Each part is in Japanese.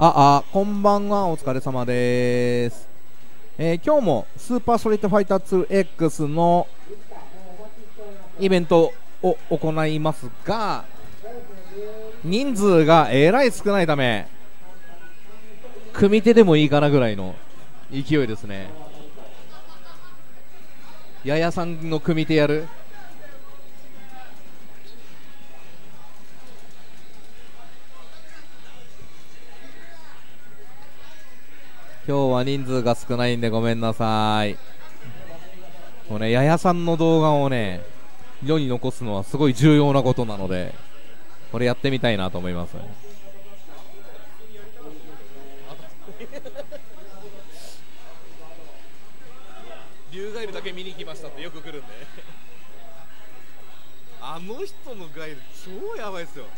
こんばんは、お疲れ様です。今日もスーパーストリートファイター 2X のイベントを行いますが、人数がえらい少ないため、組手でもいいかなぐらいの勢いですね。ややさんの組手やる？今日は人数が少ないんでごめんなさい。もうね、ややさんの動画をね、世に残すのはすごい重要なことなので、これやってみたいなと思います。竜ガイルだけ見に来ましたってよく来るんであの人のガイル超やばいっすよ。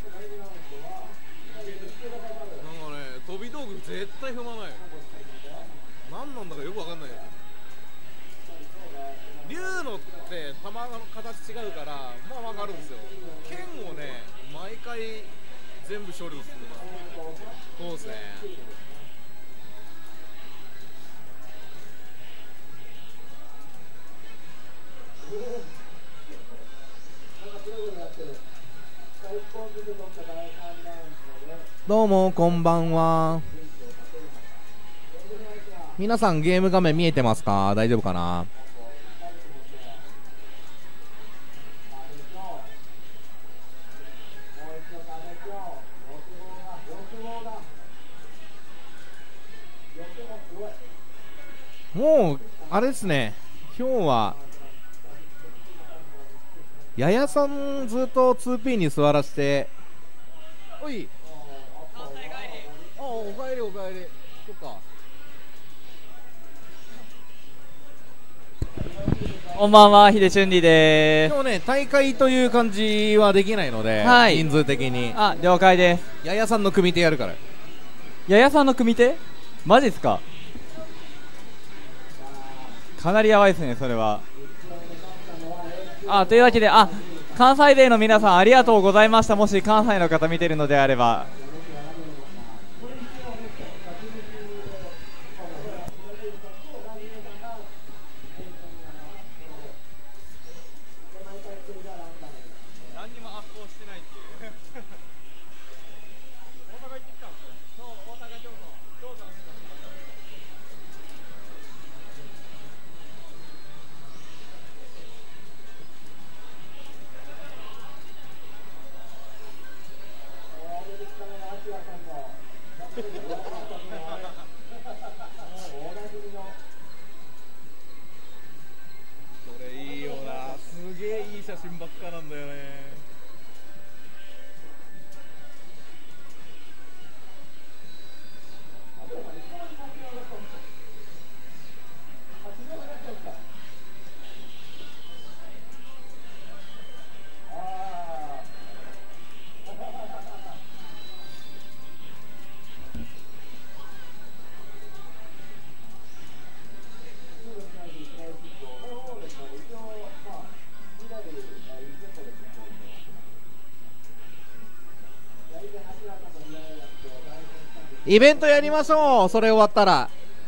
なんかね、飛び道具絶対踏まない。何なんだかよくわかんない。竜のって球の形違うからまあわかるんですよ。剣をね毎回全部処理するのがそうですね。どうもこんばんは。皆さんゲーム画面見えてますか？大丈夫かな？もうあれですね、今日はややさんずっと 2P に座らせて、おい、おかえりおかえり。そっか。 こんばんは、ヒデチュンリでーす。 今日ね、大会という感じはできないので、 はい、 人数的に。 了解です。 ややさんの組手やるから。 ややさんの組手？マジっすか？かなりやばいですね、それは。というわけで、関西勢の皆さんありがとうございました。もし関西の方見てるのであれば。 イベントやりましょう。それ終わったら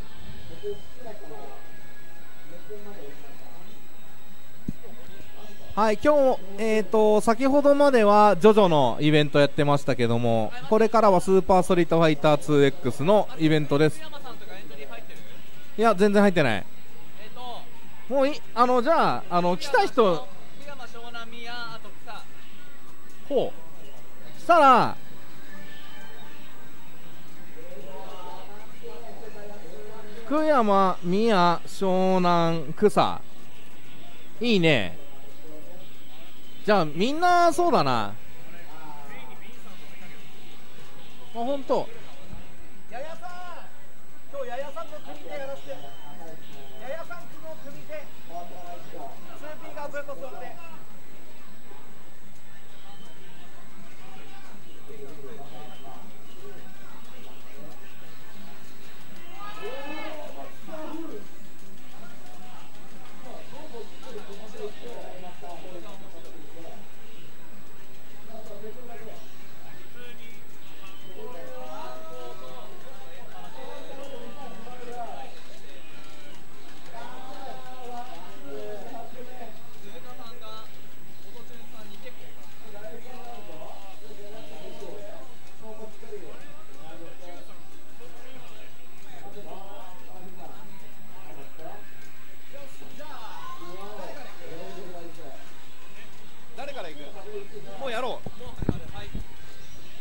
はい、今日、先ほどまではジョジョのイベントやってましたけども、これからはスーパーストリートファイター 2X のイベントです。いや、全然入ってない。もうじゃあ、来た人ほうしたら福山、宮、湘南、草、いいね。じゃあみんなそうだな。ほんとややさん、今日ややさんの組手やらせて。ややさんの組手 2P がずっと座って。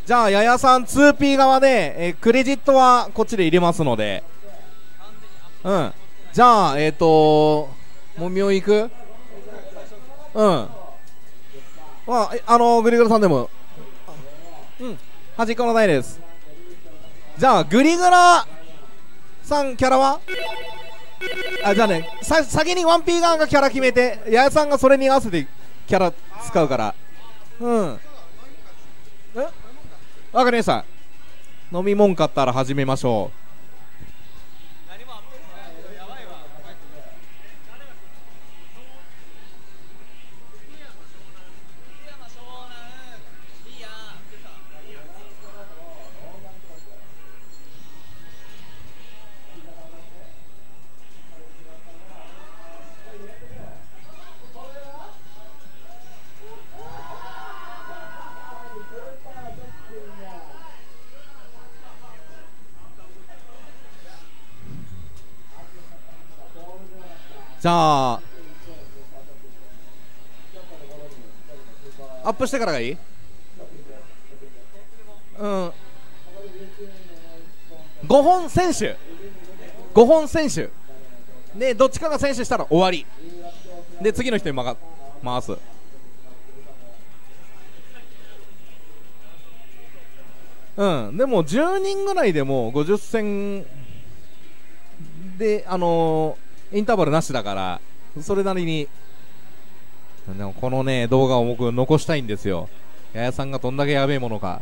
じゃあややさん 2P 側で、クレジットはこっちで入れますので、じゃあもみお行く。まあグリグラさんでも端っこのないです。じゃあグリグラさんキャラはじゃあね、先に 1P 側がキャラ決めて、ややさんがそれに合わせてキャラ使うから。わかりました。飲み物買ったら始めましょう。じゃあアップしてからがいい。5本選手でどっちかが選手したら終わりで次の人に回す。でも10人ぐらいでも50戦でインターバルなしだからそれなりに。でもこのね動画を僕残したいんですよ。ややさんがどんだけやべえものか。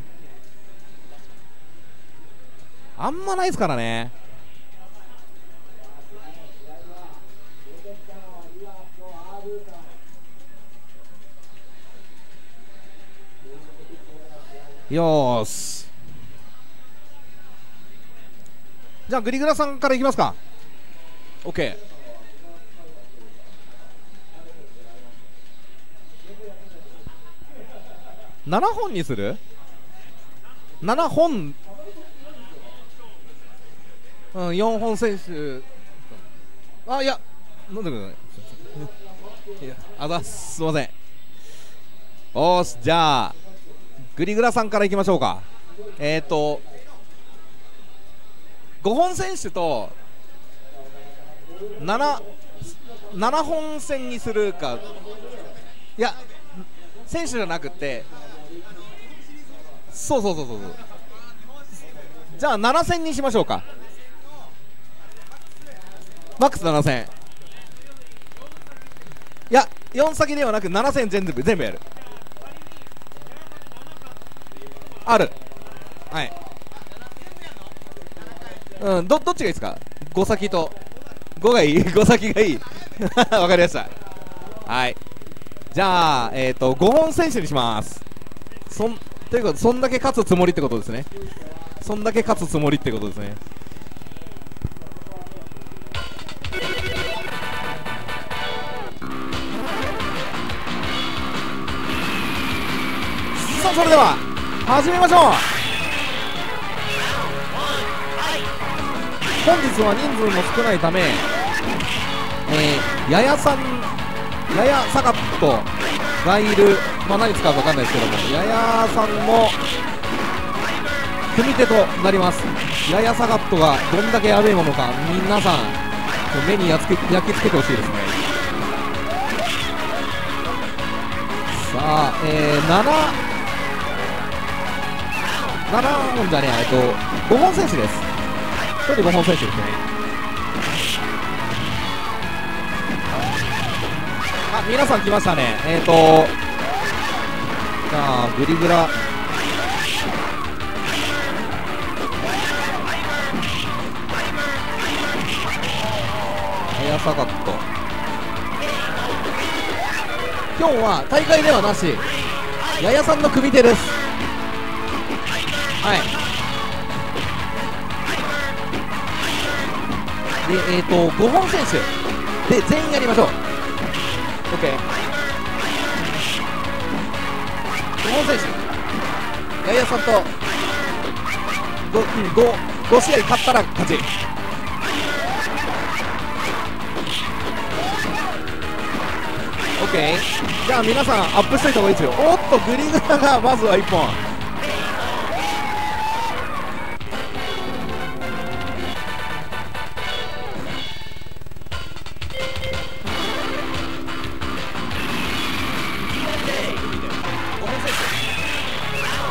あんまないですからね。よーし、じゃあグリグラさんからいきますか。 OK。7本にする。7本4本選手。いや飲んでください。いやすいません。おし、じゃあグリグラさんからいきましょうか。5本選手と7本戦にするか。いや選手じゃなくてそうじゃあ7戦にしましょうか。マックス7戦。いや4先ではなく7戦全部やる。ある。はい。どっちがいいですか。5先と5がいい。5先がいい。わかりました。はい。じゃあ5本選手にします。ということでそんだけ勝つつもりってことですね。そんだけ勝つつもりってことですね。さあそれでは始めましょう。本日は人数も少ないため、ややサガットがいる、何使うか分かんないですけども、ややさんの組み手となります。ややサガットがどんだけやべえものか皆さん目に焼き付けてほしいですね。さあ、7本じゃねえ、5本選手です。1人5本選手ですね。皆さん来ましたね。じゃあグリグラエアサガット、今日は大会ではなし、ややさんの組手です。はい。で5本選手で全員やりましょう。 OK。 5本選手ややさんと 5試合勝ったら勝ち。OK。 じゃあ皆さんアップしといた方がいいですよ。おっとグリグラがまずは1本。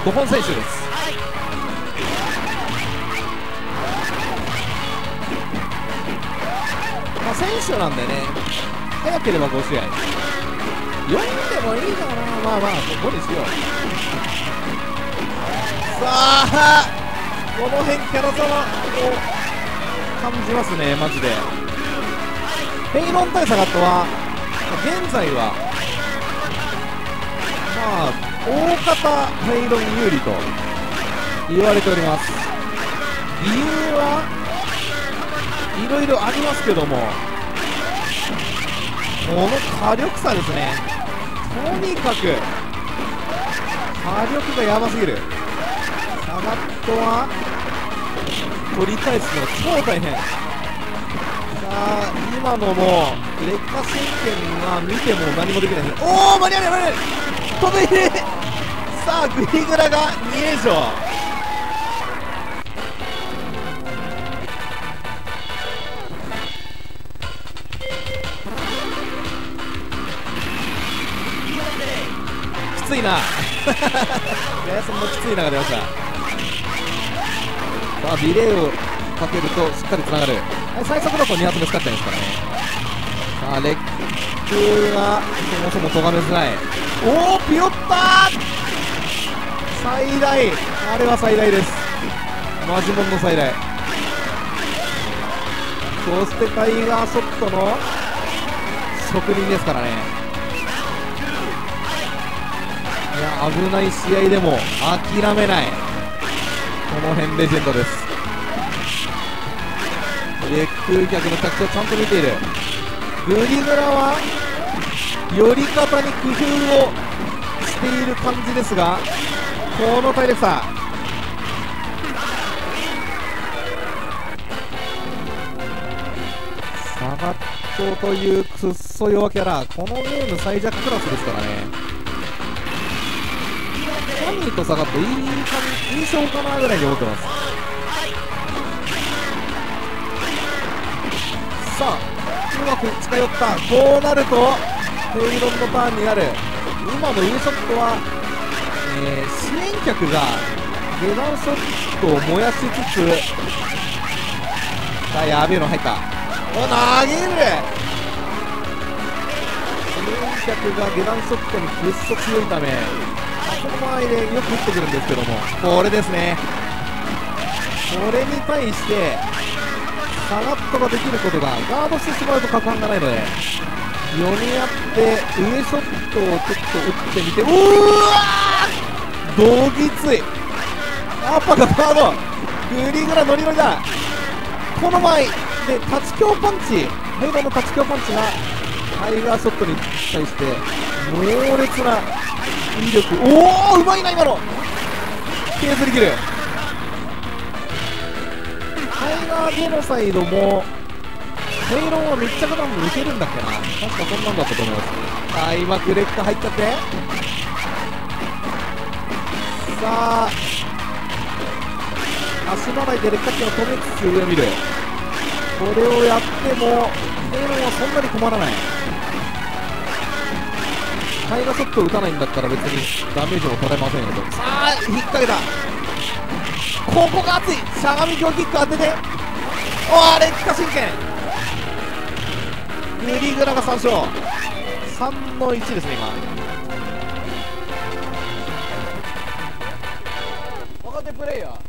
5本選手です。まあ選手なんでね、早ければ5試合、4でもいいかな。まあまあ5にしよう。さあこの辺キャラ差を感じますね、マジで。フェイロン対サガットは現在はまあ大方フェイロン有利と言われております。理由はいろいろありますけども、この火力差ですね。とにかく火力がやばすぎる。サガットは取り返すの超大変。さあ今のも劣化神経が見ても何もできないです。おお間に合う間に合う、飛べる。さあグリグラが2連勝。きついなガヤさんもきついなが出ました。さあディレイをかけるとしっかりつながる。最速だと2発目使っちゃいますからね。さあレックがそもそもとがめづらい。おおピヨッター最大、あれは最大です。マジモンの最大。そしてタイガーショットの職人ですからね。いや危ない試合でも諦めない、この辺レジェンドです。レック客の着地をちゃんと見ている。グリグラは寄り方に工夫をしている感じですが、この体力差。サガットというくっそ弱キャラ、このゲーム最弱クラスですからね。サミーとサガットいい勝かなぐらいに思ってます。さあうまく近寄った。こうなるとフェイロンのターンになる。今の U ショットは、支援客が下段ショットを燃やしつつ、さあやべえの入った。お投げる。支援客が下段ショットにぐっそ強いため、この場合でよく打ってくるんですけども、これですね。これに対してサガットができることが、ガードしてしまうと果敢がないので、読み合って上ショットをちょっと打ってみて、うわーどぎつい。アッパーがパードグリグラノリノリだ。この場合でタチ強パンチ、フェイロンのタチ強パンチがタイガーショットに対して猛烈な威力。おおうまいな今の削り切る。タイガーゲノサイドもフェイロンは密着弾も受けるんだっけな、確かそんなんだったと思います。さあ今グレッカ入っちゃって、さあ足払いでレッカっていうのを止めつつ上見る。これをやってもフェイロンはそんなに困らない。タイガーショットを打たないんだったら別にダメージも取れませんよと。さあ引っ掛けた。ここが熱い。しゃがみ強キック当てて、おお劣化神経。グリグラが3勝、3の1ですね今。若手プレイヤー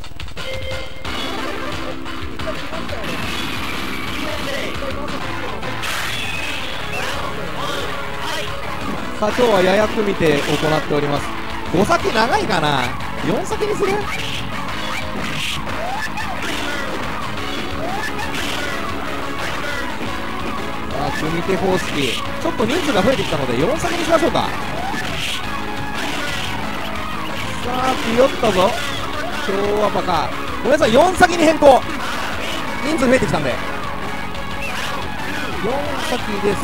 さあ今日はややく見て行っております。5先長いかな、4先にする。さあ組手方式、ちょっと人数が増えてきたので4先にしましょうか。さあピヨったぞ今日はパカ。ごめんなさい4先に変更、人数増えてきたんで4先です。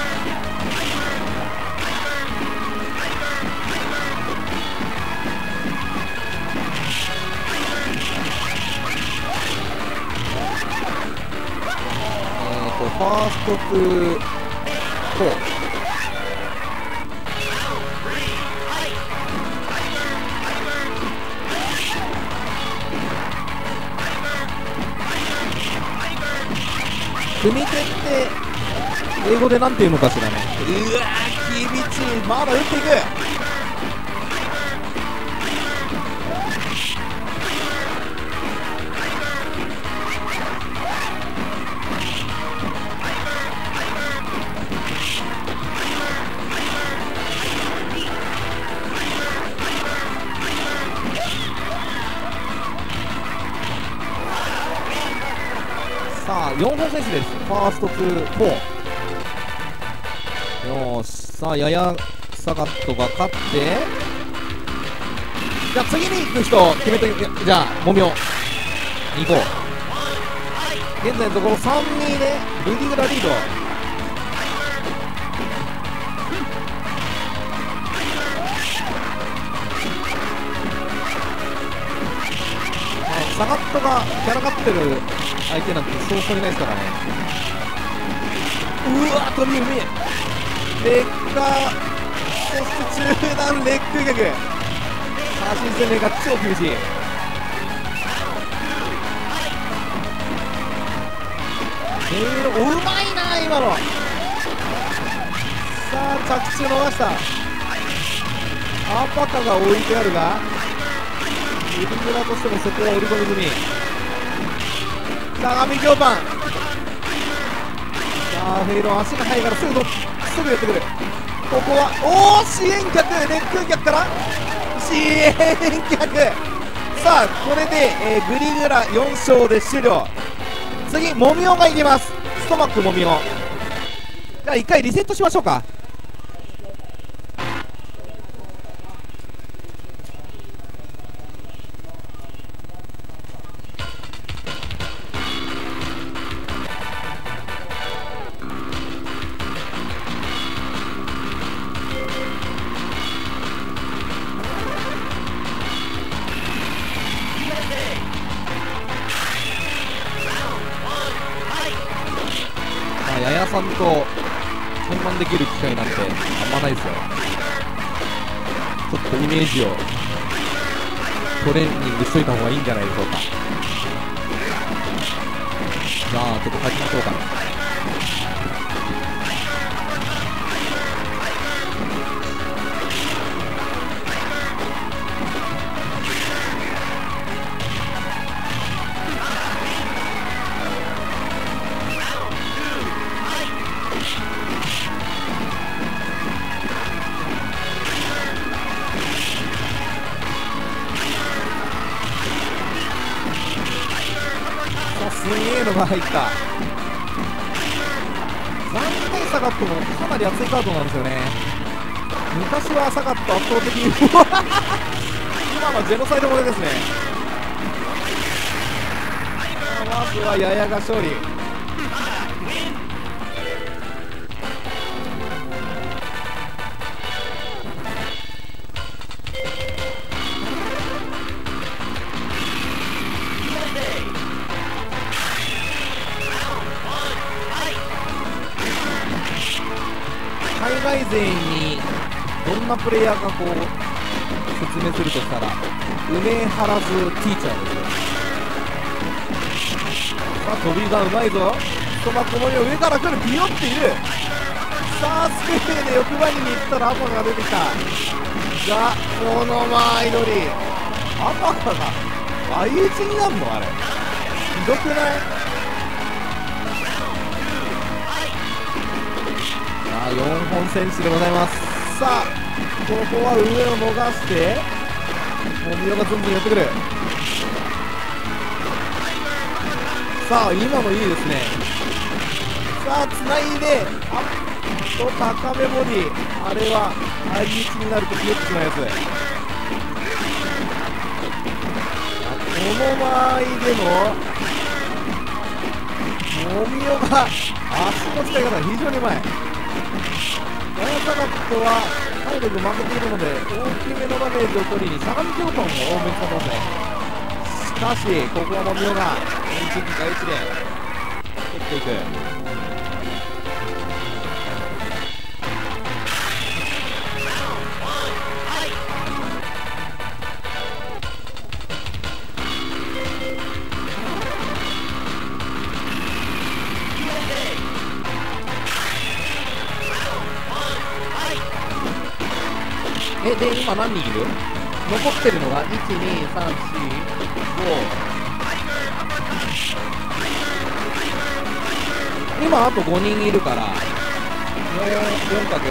ファースト2、4。 組み手って英語でなんていうのかしらね。うわー厳しい。まだ打っていく。さあ4本選手です。ファースト2、4。よーし、さあややサガットが勝って、じゃあ次に行く人決めて。じゃあもみお行こう。現在のところ3-2でルディグラリード。サガットがキャラ勝ってる相手なんてそうそういないですからね。うわー、飛び踏みレッカー、そして中段レッグ逆。新戦略が超厳しい。うまいな今の。さあ着地を逃した。アパカが置いてあるが、ウルグラとしてもそこは折り込み済み。相模京パン。さあフェイロン足が速いからすぐやってくる。ここはおお支援客、レッグ逆から支援客。さあこれで、グリグラ4勝で終了。次モミオがいきます。ストマックモミオ。じゃあ1回リセットしましょうか。ややさんと対マンできる機会なんてあんまないですよ。ちょっとイメージをトレーニングしといた方がいいんじゃないでしょうか。じゃあちょっと勝ちましょうかね。すげえのが入った。暫定サガットもかなり熱いカードなんですよね。昔はサガット圧倒的に今のジェノサイドモデですね。まずはややが勝利。海外勢にどんなプレイヤーがこう説明するとしたら、梅原ずティーチャーですよ。さあ飛びがうまいぞ。ストマックモリを上から来る、ビヨっている。さあスクエーで欲張りに行ったらアパカが出てきたが、このまあ祈りアパカが相打ちになるのあれひどくない？4本選手でございます。さあここは上を逃してもみおがずんずんやってくる。さあ今のいいですね。さあつないでアッと高めボディ、あれは相打ちになるとひよってしまうやつ。この間合いでももみおが足の使い方が非常にうまい。ヤヤサガットは体力負けているので大きめのダメージを取りに相模京都も多めに使ってますね。しかしここはもみおが第一で取っていく。 で今何人いる？残ってるのが1、2、3、4、5。今あと5人いるから、もう 4×5 か。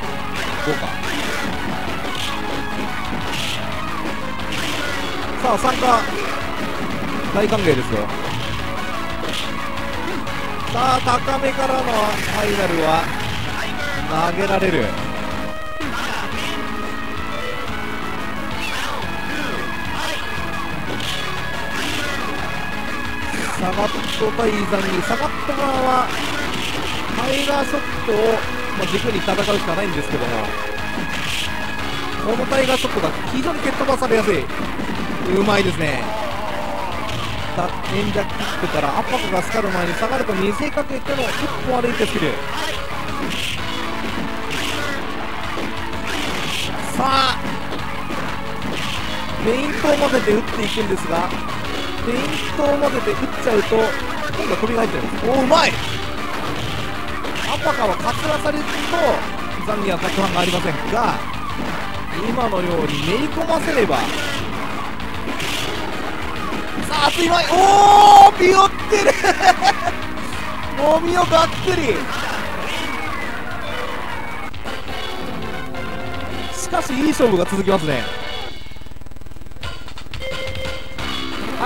さあ参加大歓迎ですよ。さあ高めからのファイナルは投げられる。サガット対ザンギ、サガット側はタイガーショットを軸に戦うしかないんですけども、このタイガーショットが非常に蹴っ飛ばされやすい。うまいですね。演者キックからアッパーがスカる前に下がると見せかけての一歩歩いてスキル。さあフェイントを混ぜて打っていくんですが、フェイントを混ぜて打っちゃうと今度は飛びが入っちゃいます。お、うまい。アッパカはかつらされるとザンギは攪拌がありませんが、今のようにめり込ませれば。さあ熱い前、おービヨってるもみをがっくり。しかしいい勝負が続きますね。はい、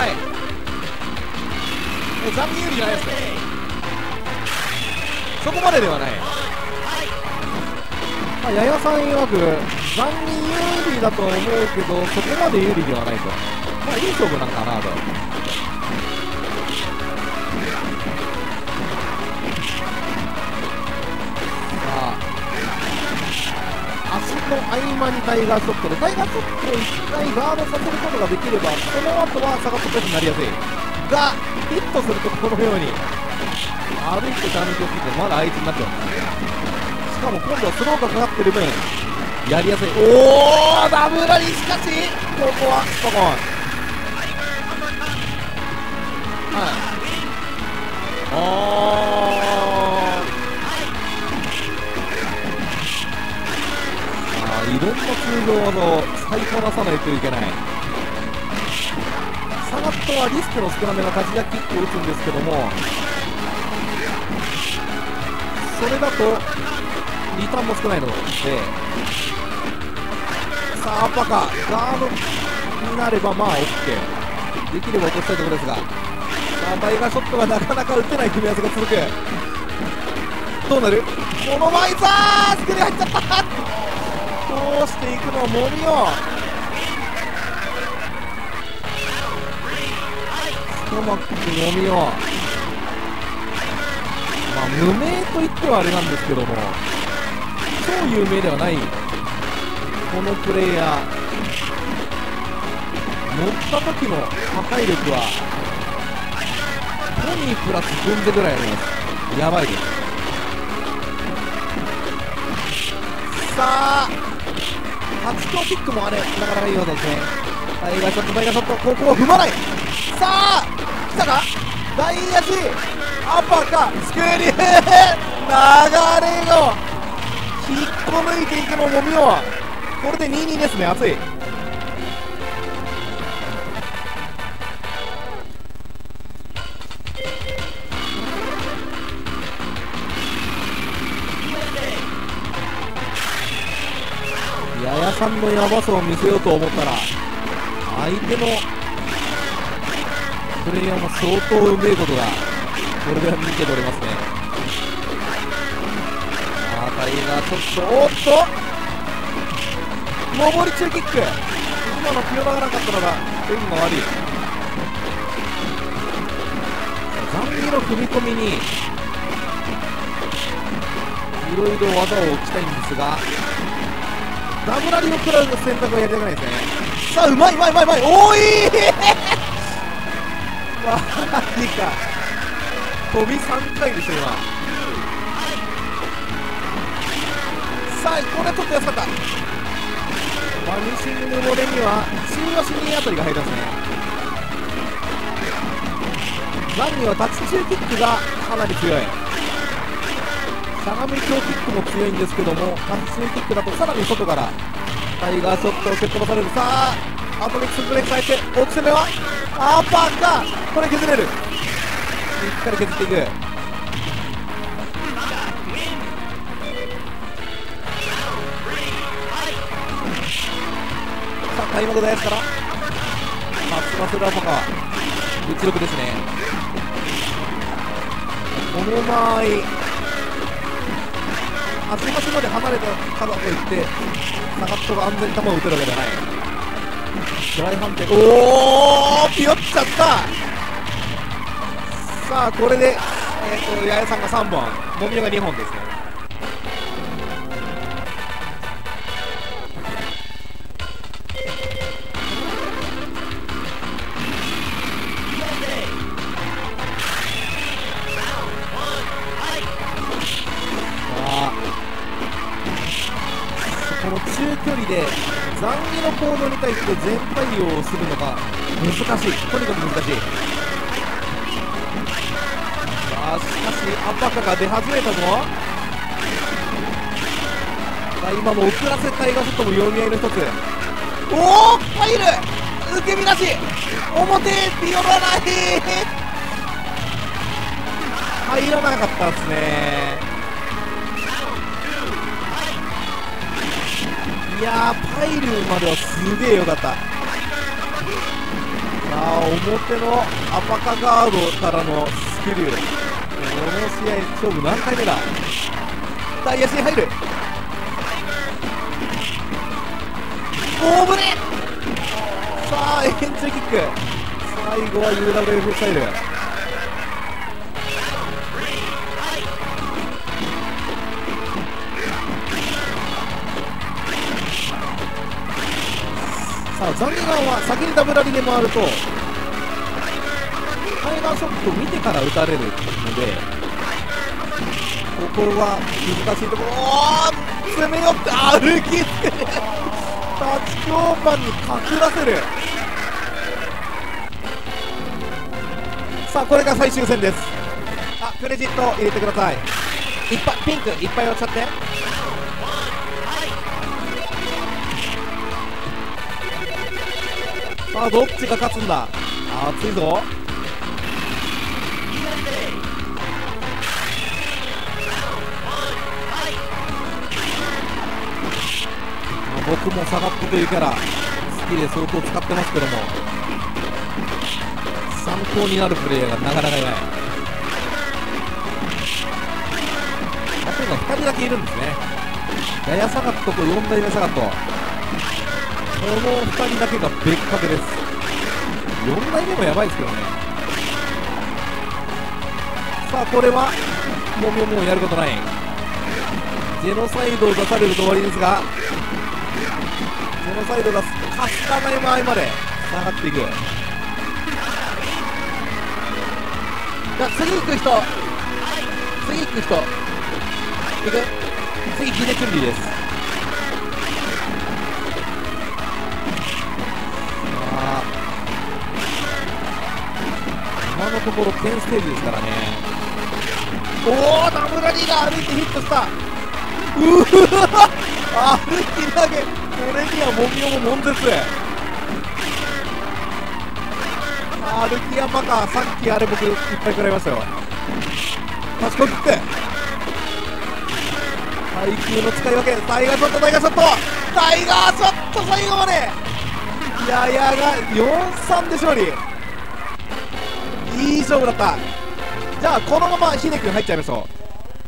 ザンギ有利じゃないですね。そこまでではない。ややさん曰くザンギ有利だと思うけどそこまで有利ではないと。いい勝負なんかなと。足の合間にタイガーショットで、タイガーショットを1回ガードさせることができれば、その後はサガットペースになりやすいが、ヒットするとこのように歩いてターミングを切ってまだ相手になってます。しかも今度はスローがかかってる分やりやすい。おーダブラリ。しかしここはスポコン。はい、いろんな通常技を使いこなさないといけない。サガットはリスクの少なめのカジヤキックを打つんですけども、それだとリターンも少ないので、さあアッパーカーガードになればまあ OK できれば落としたいところですが、さあタイガーショットがなかなか打てない組み合わせが続く。どうなる？この前さースクリュー入っちゃったどうしていくのもみをストマックもみを、無名と言ってはあれなんですけども超有名ではないこのプレイヤー、乗った時の破壊力はトニープラスゴンゼぐらいあります。やばいです。さあ8強キックもあれなかなかいい技ですね。タイガーショットタイガーショット、ここを踏まない。さあ来たか大足アッパーかスクリュー流れを引っこ抜いていくのもみよ。これで 2-2 ですね。熱い。ややさんのヤバさを見せようと思ったら相手のプレイヤーも相当うめえことがこれで見て取れますね。タイガーちょっとおっと上り中キック、今の気をがなかったのが運が悪い。ザンギの踏み込みにいろいろ技を置きたいんですが、ダブラリを食らう選択はやりたくないですね。さあうまい、おーいマジか、飛び3回ですよ今。さあこれちょっと安かった。バニシングのレには中足2あたりが入りますね。ザンギはタッチ中キックがかなり強い。しゃがみ強キックも強いんですけども、タッチ中キックだとさらに外からタイガーショットを蹴っ飛ばされる。さあアトミックスブレーキされて落ち攻めはアーパーか。これ削れる。しっかり削っていく。さあ開幕大やつからスマスラーパカ内力ですね。この間合い足端まで離れたからといってサガットが安全に球を打てるわけではない。フライ判定。おおピヨっちゃった。さあこれで八重さんが3本もみのが2本ですね。この中距離で残儀の行動に対して全対応するのが難しい。とにかく難しい。さあしかしアパカが出始めたぞ。さあ今の遅らせタイガーショットも読み合いの一つ。おお入る受け身なし表ピヨらない入らなかったですね。いやーパイルまではすげえよかった。さあ表のアパカガードからのスキル、この試合勝負何回目だ。大足に入る。大振れ。さあエンジョイキック。最後は UWF スタイル。さあ残念側は先にダブラリで回るとタイガーショットを見てから打たれるのでここは難しいところ。おお攻め寄って歩きつけタッチ強パンに隠らせる。さあこれが最終戦です。あクレジット入れてください。いっぱいピンクいっぱい落ちちゃって。さあどっちが勝つんだ。熱いぞ。僕もサガットというキャラ好きで相当使ってますけども参考になるプレイヤーがなかなかいない。あと今2人だけいるんですね。ヤヤサガットと4代目サガット、この2人だけが別格です。4代目もやばいですけどね。さあこれはもうやることない。ジェノサイドを出されると終わりですがジェノサイドがかすかない間合いまで下がっていく。次行く人行く。次ギネチュンリーです。今のところ10ステージですからね。おおダブラリーが歩いてヒットした。歩き投げ、これにはモミオも悶絶。歩き山か。さっきあれ僕いっぱい食らいましたよ。賢くって配球の使い分け。タイガーショット最後までヤヤが 4-3 で勝利。いい勝負だった。じゃあこのままヒデ君入っちゃいましょう。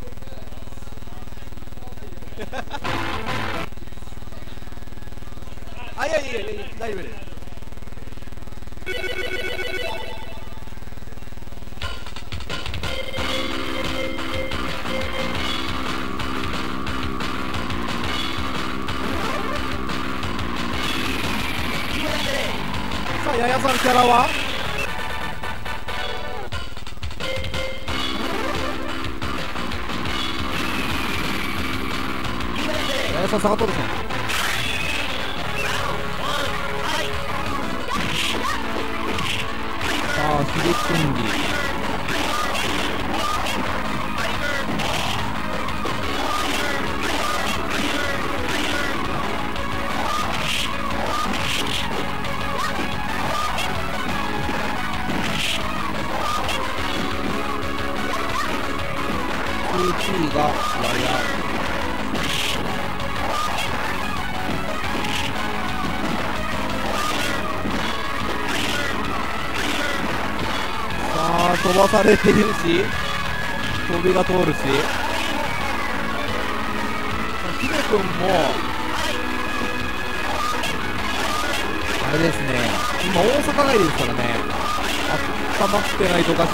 あいや大丈夫です。さあヤヤさんキャラはヤヤさん下がっとるですね。さあヒデチュンリー飛ばされているし、飛びが通るし、ヒデ君もあれですね、今大阪帰りですからね、温まってないとおかしい。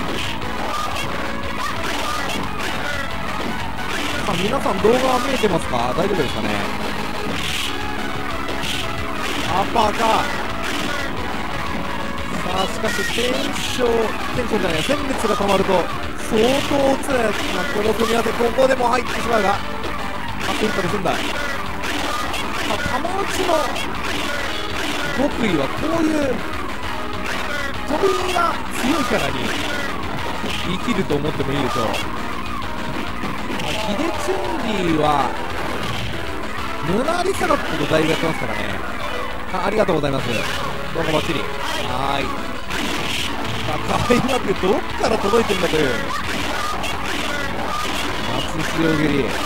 さあ皆さん動画は見えてますか？大丈夫ですかね。アッパーか。さあしかしテンションじゃない、戦列が止まると相当つらいやつがこの組み合わせ、ここでも入ってしまうが、ヒットで済んだ。玉内の極意はこういう飛びが強いからに生きると思ってもいいでしょう。ヒデチュンリーはルナーリサラップとだいぶやってますからね。ありがとうございます。どうもバッチリ。はーい。開幕どっから届いてるんだという松潮蹴り。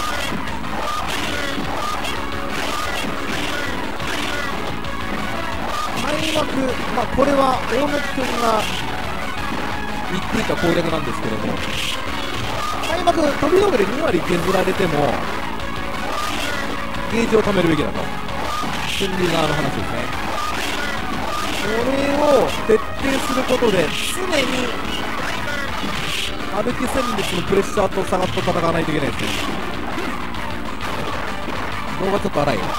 開幕、これは大貫君が言っていた攻略なんですけども、開幕飛び道具で2割削られてもゲージを貯めるべきだと、心理側の話ですね。これを徹底することで常に歩き戦列のプレッシャーと差がと戦わないといけないですね。動画ちょっと荒い。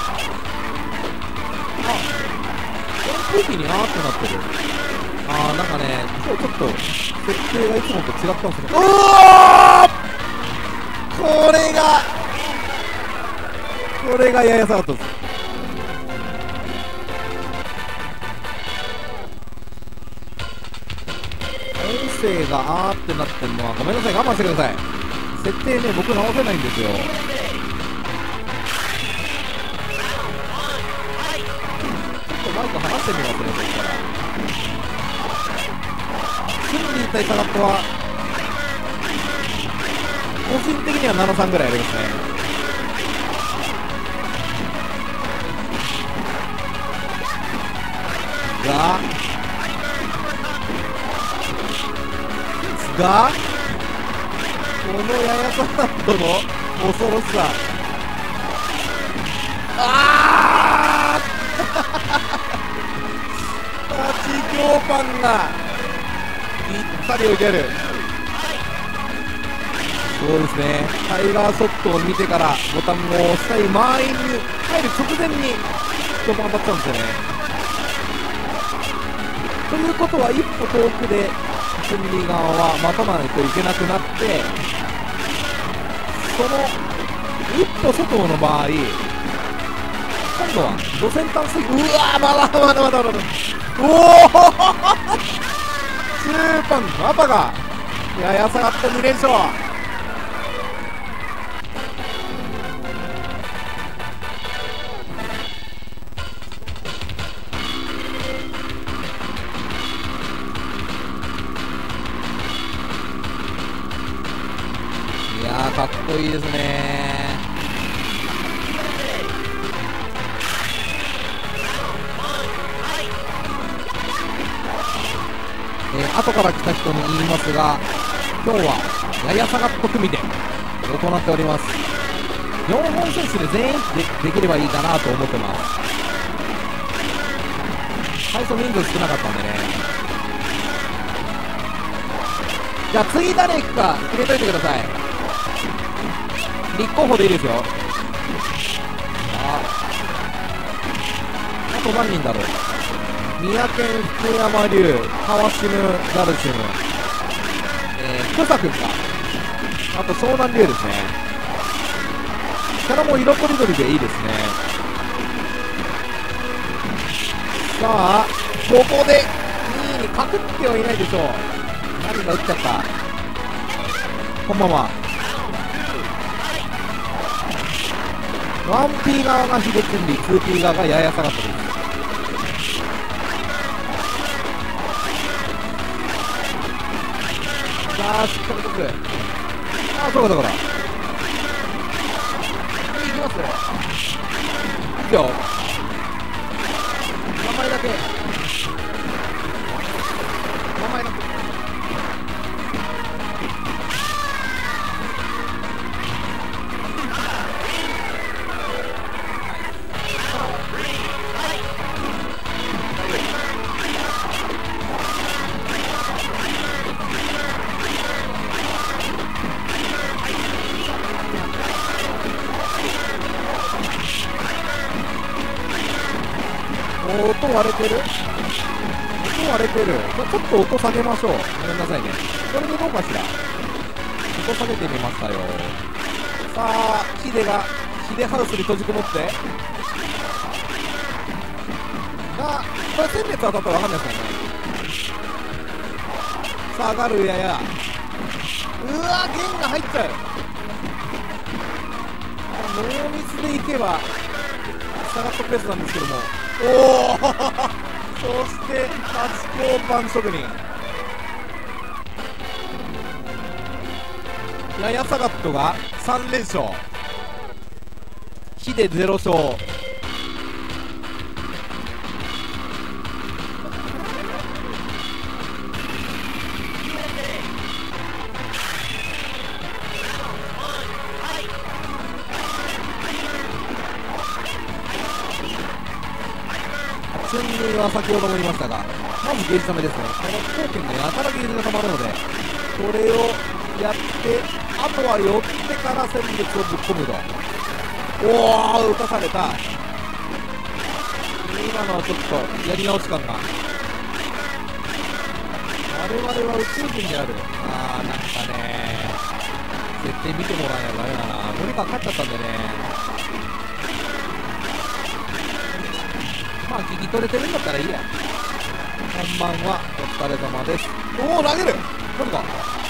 扇風機にあーってなってる。なんかね、今日ちょっと設定がいつもと違ったんですけど、これがややさかったです。音声があーってなってるのはごめんなさい、我慢してください。設定ね、僕直せないんですよ。マイク離してみますね、そしたら。スンリー対サガットは個人的には7-3ぐらいありますね。このややさハンドの恐ろしさ。地上パンがぴったり置いてある。そうですね、タイガーショットを見てからボタンを押したい、満員に入る直前に一晩当たっちゃうんですよね。ということは一歩遠くでスンリー側は待たないといけなくなって、その一歩外の場合、今度は路線単水、まだおお中盤マパがやや下がった2連勝。いやーかっこいいですね。後から来た人に言いますが、今日はやや下がった組で行っております。4本選手で全員できればいいかなと思ってます。最初人数少なかったんでね。じゃあ次誰行くか決めといてください。立候補でいいですよ。あと何人だろう。三宅、福山龍、川島、ダルシム、小佐君か、あと湘南龍ですね。キャラも色とりどりでいいですね。さあ、ここで2位にかくってはいないでしょう。何が打っちゃった。こんばんは。1P 側がヒデチュンリー、2P 側がやや下がったです。さあしっかりとく。そうかいきますよ。いくよ。名前だけ音割れてる、音割れてる。ちょっと音下げましょう。ごめんなさいね。これでどうかしら。音下げてみましたよ。さあヒデハウスに閉じこもってが、これ先月当たったら分かんないですよね。下がるやや、うわ弦が入っちゃう。ノーミスでいけば下がったペースなんですけども、おおそして8交番職人ややサガットが3連勝、ヒデ0勝。チュンリーは先ほども言いましたが、まずゲージためですね。この後剣がやたらゲージがたまるので、これをやってあとは寄ってから戦列をぶっ込むと。おお打たされた。今のはちょっとやり直し感が、我々は宇宙人である。なんかね設定見てもらわないとダメだな。無理かかっちゃったんでね。まあ聞き取れてるんだったらいいや。こんばんは、お疲れ様です。おお投げる、これか。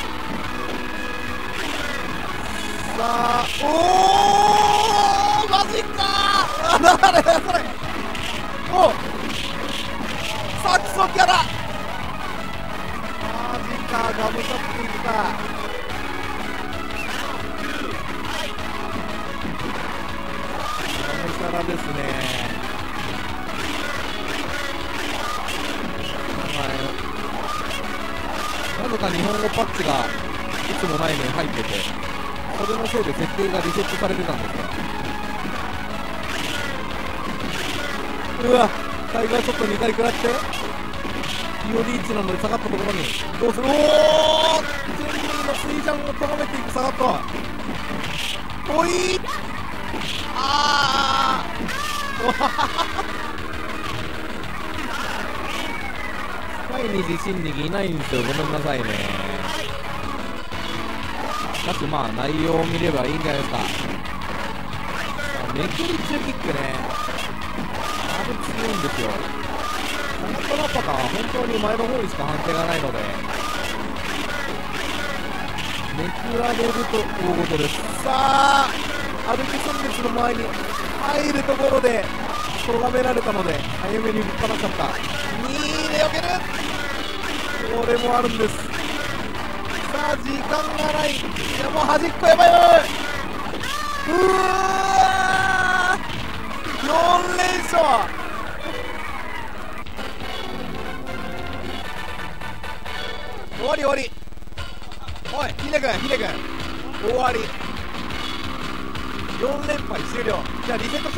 さあおおマジか誰だそれ。おサクソキャラマジか、ガムショッピングか。ガムシャラですね。なぜか日本語パッチがいつもないのに入ってて、それのせいで設定がリセットされてたんですが、うわタイガーショット2回食らって POD 値なので下がったところにどうする。おおチェンリーのスイジャンをとどめていくサガット。おいあ第二次新力いないんですよ、ごめんなさいね。だってまあ内容を見ればいいんじゃないですか。めくり中キックね、あれ強いんですよ。サガットラッパカは本当に前の方にしか判定がないので、めくられると大事です。さあ歩き戦列の前に入るところでとがめられたので早めにぶっ放しちゃった。2でよける、これもあるんです。さあ時間がない。いやもう端っこやばい。うわー4連勝。終わり終わり。おいヒデ君終わり。4連敗終了。じゃあリセットして。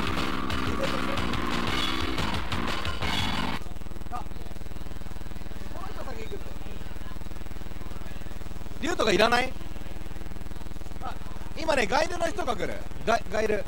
リュウとかいらない。今ねガイルの人が来る。ガイル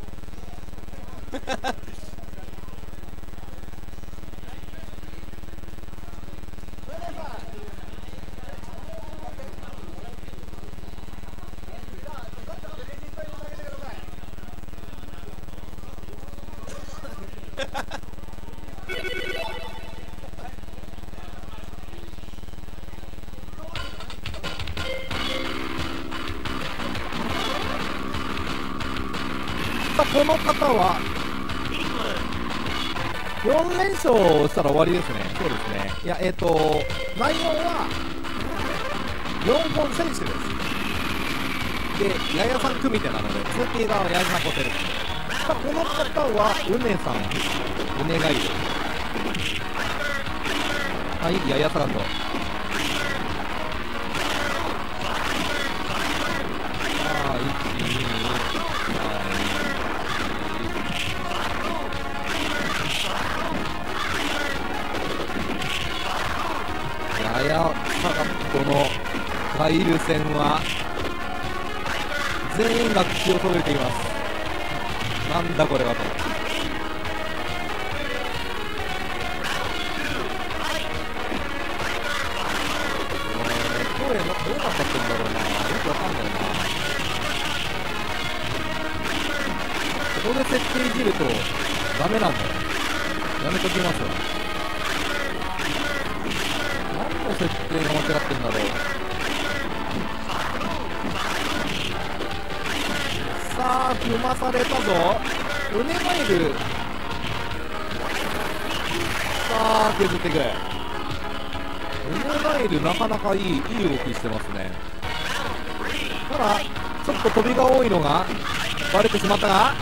この方は4連勝したら終わりですね。そうですね。いや内容は4本選手です。でややさん組手なので通形側はややさんホテル。この方はうねさん、うねがいる。はい、ややさんとややサガットのガイル戦は全員が口を揃えています。なんだこれはと。 とダメなんだよ。やめときますよ。何の設定が間違ってんだろう。さあ組まされたぞ。ウネマイル、さあ削っていく。ウネマイルなかなかいい動きしてますね。ただちょっと飛びが多いのがバレてしまったが、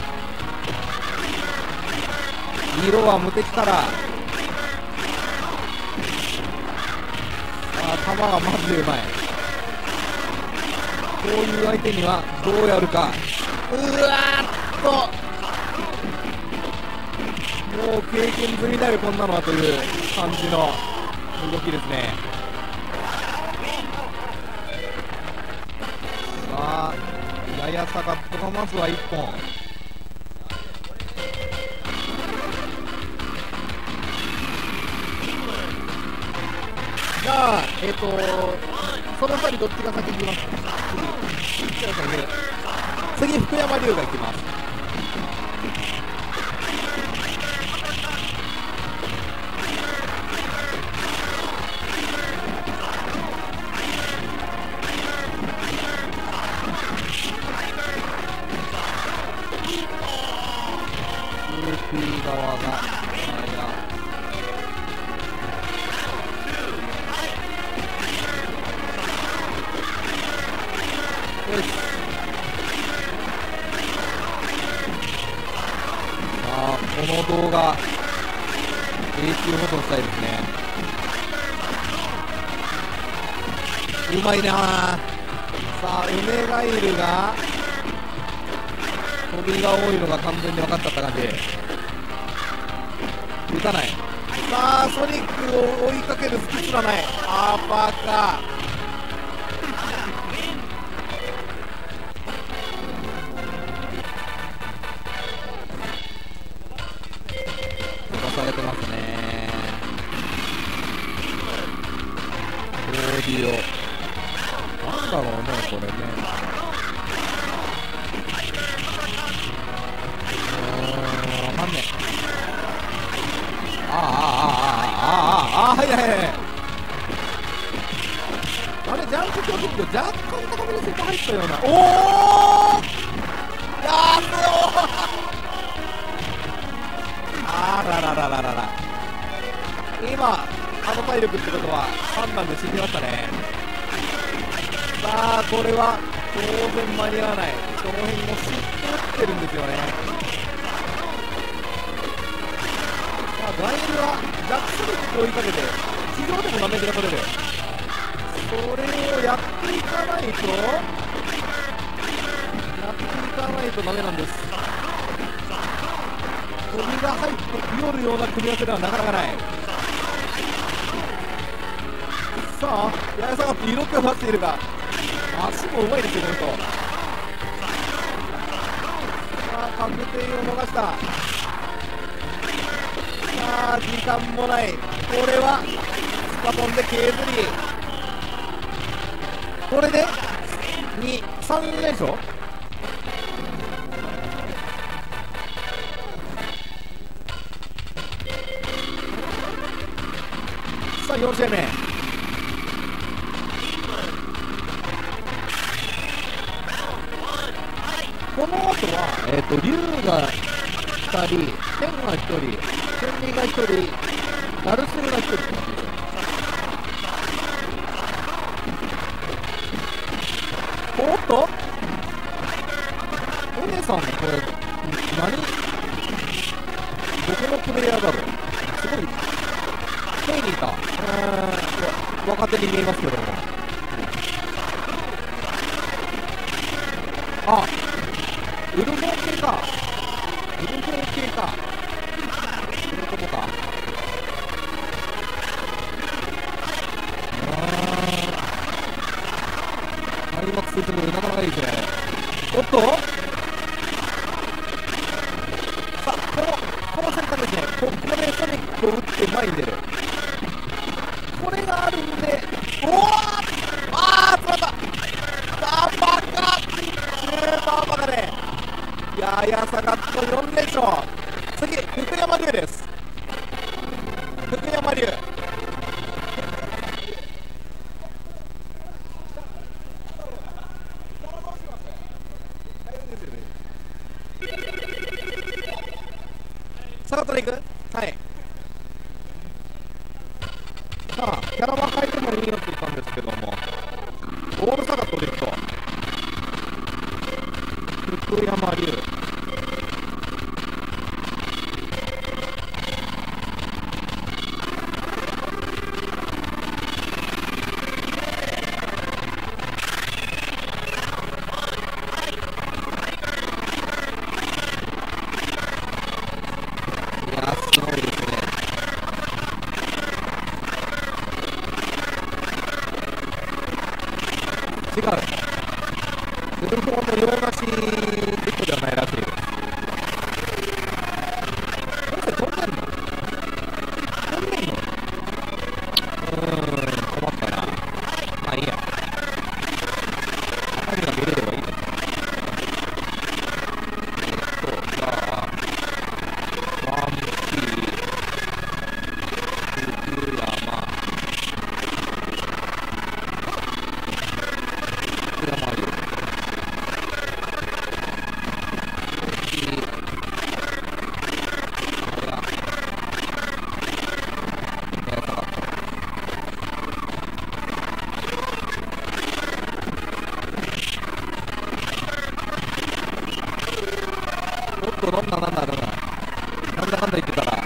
色は無敵から、さあ球がマジでうまい。こういう相手にはどうやるか。うわーっと、もう経験済みだよこんなのはという感じの動きですね。さあやや下がったがまずは1本。じゃあその2人どっちが先に行きますか。次福山龍が行きます。側がよし。この動画永久保存したいですね。うまいな。さあウメガイルが飛びが多いのが完全に分かっちゃった感じ。打たない。さあソニックを追いかける隙すらない。あーバカ。飛ばされてますね。オーディオなんだろうねこれね。わかんねえ。はいはいはい。あれジャンプ強速度若干高めのセット入ったような。おおやめろあらららららら。今あの体力ってことは3番で死にましたね。さあこれは当然間に合わない。その辺も知ってるんですよね。ガイルはジャックスリックを追いかけて地上でもダメージが取れる。それをやっていかないとダメなんです。飛びが入ってくよるような組み合わせではなかなかない。さあやや下がって色気を出しているが足もうまいですよこの人。さあ確定を逃した。さあ時間もない。これはスパトンで削り、これで3連勝。さあ4試合目。この後は龍が2人、天が1人、千里が1人、ガルセルが1人って感じですよ。おっとお姉さんこれ何どこのプレイヤーだろう。すごい手にいた若手に見えますけども、あウルフォン系か。ウルフォン系か。そういうことか。開幕するところなかなかいいですね。おっとさあこの選択ですね。ここでソニックを打って前に出る。これがあるんで、おおつらった。さあバカスーパーバカでやや下がっと4連勝。 龍です。福山龍。さあ、取り行く。はい。さあ、キャラバン変えてもいいよって言ったんですけども、オールサガトリット、福山龍。いやー、すごいですね。違う。セルフォンの洋菓子リットではないらしいです。どうせ飛んでんの？飛んでんの？困ったな。まあいいや。中身が見れればいいです。じゃあ、ワンピー、福山、福山流。なんだなんだ言ってたら、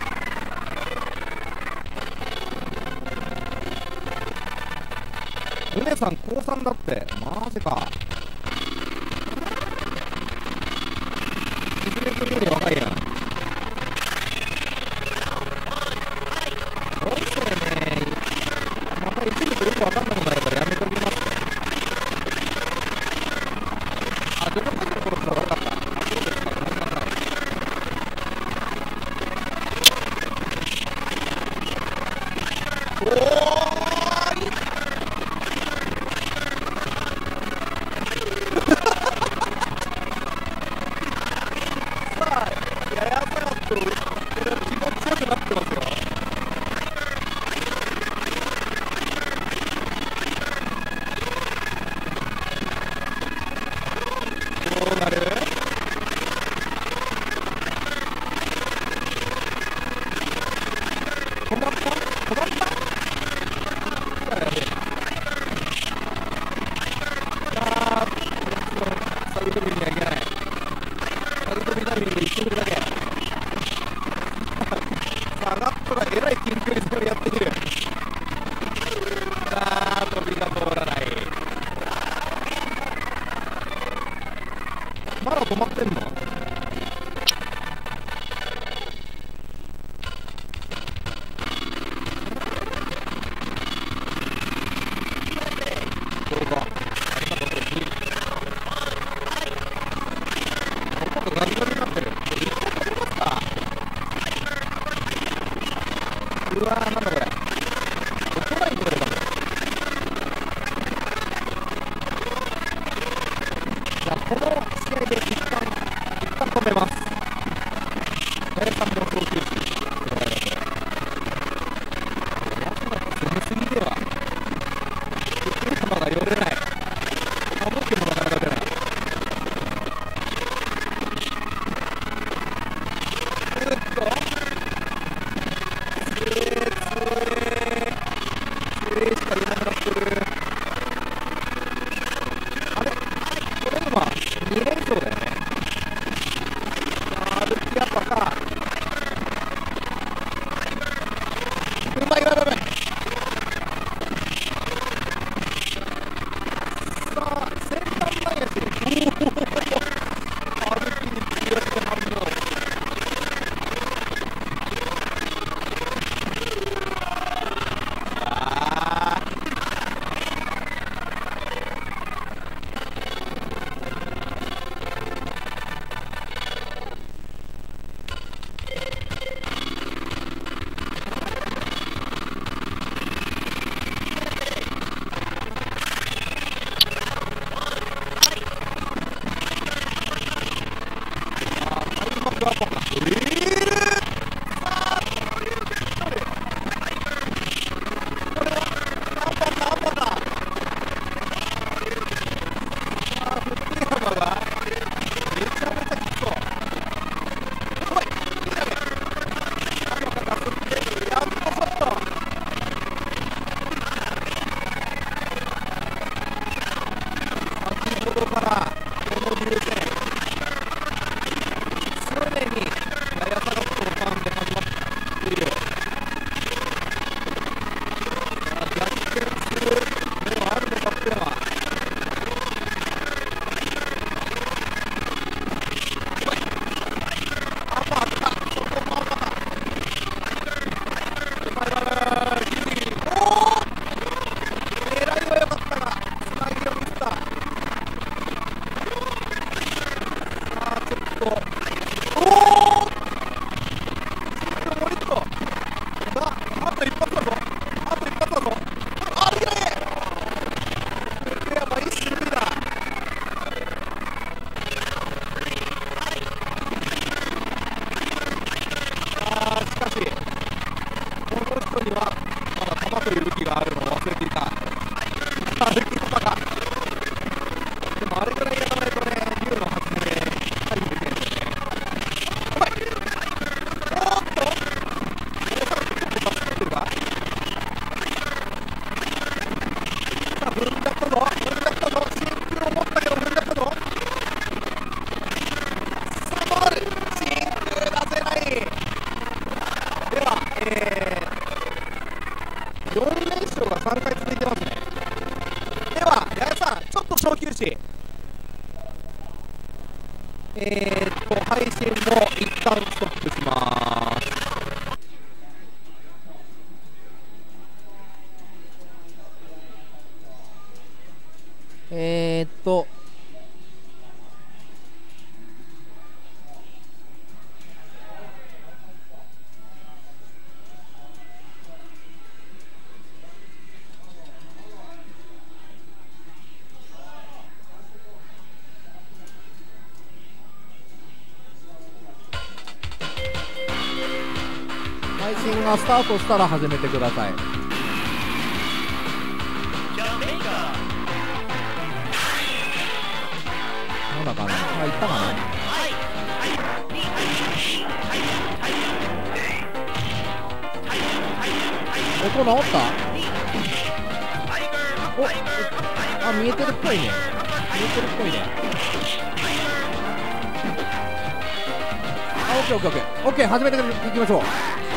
うねさん高3だって、マジか。実力的に若いやん。音声ね、また一部とよくわかんなくなるからやめときますね。あ、自分たちの頃から分かった。あ、そうですか、ごめんなさい。おーい。さあ、ややさがと気持ちよくなってますよ。どうなる？止まった？サイドビにはいけない。サイドビタミンで1振りだけ。下がったらえらい緊急にそれやってみる。さあ、飛びが通らない。まだ止まってんの？どうか。ありがとうございます。ガリガリになってる。一回食べますか？うわー、なんだこれ。怒らないこれだもん。じゃあ、この試合で一旦止めます。第3本投球時でございます。やつだと攻めすぎでは、福山が寄れない。守ってもなかなか出ない。しかいなくなってる。あれこれ今2連勝だよね。ルキアパか。うまいわ、うまい。さあ、先端前足。おお、アルピに強い反応。 しかしこの人にはまだ弾という武器があるのを忘れていた。歩き方がでもあれぐらいやらないとね、竜の発明回避できないんですよね。うまい。おーっと皆さんちょっと助けてるか。さあ踏んじゃったぞ、真空を持ったけど踏んじゃったぞ。さあどうなる。真空出せない。では4連勝が3回続いてますね。では八重さんちょっと小休止、配信も一旦ストップします。配信がスタートしたら始めてください。まだかな。あ、行ったかな。音直った。お、あ、見えてるっぽいね。見えてるっぽいね。あ、オッケーオッケーオッケーオッケー、始めていきましょう。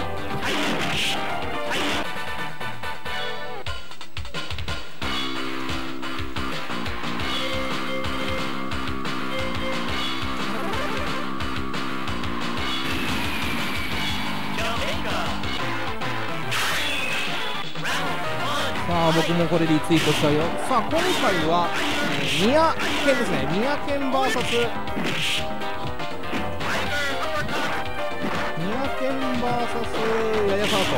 さあ僕もこれリツイートしちゃうよ。さあ今回は、宮健ですね。宮健 VS ややサート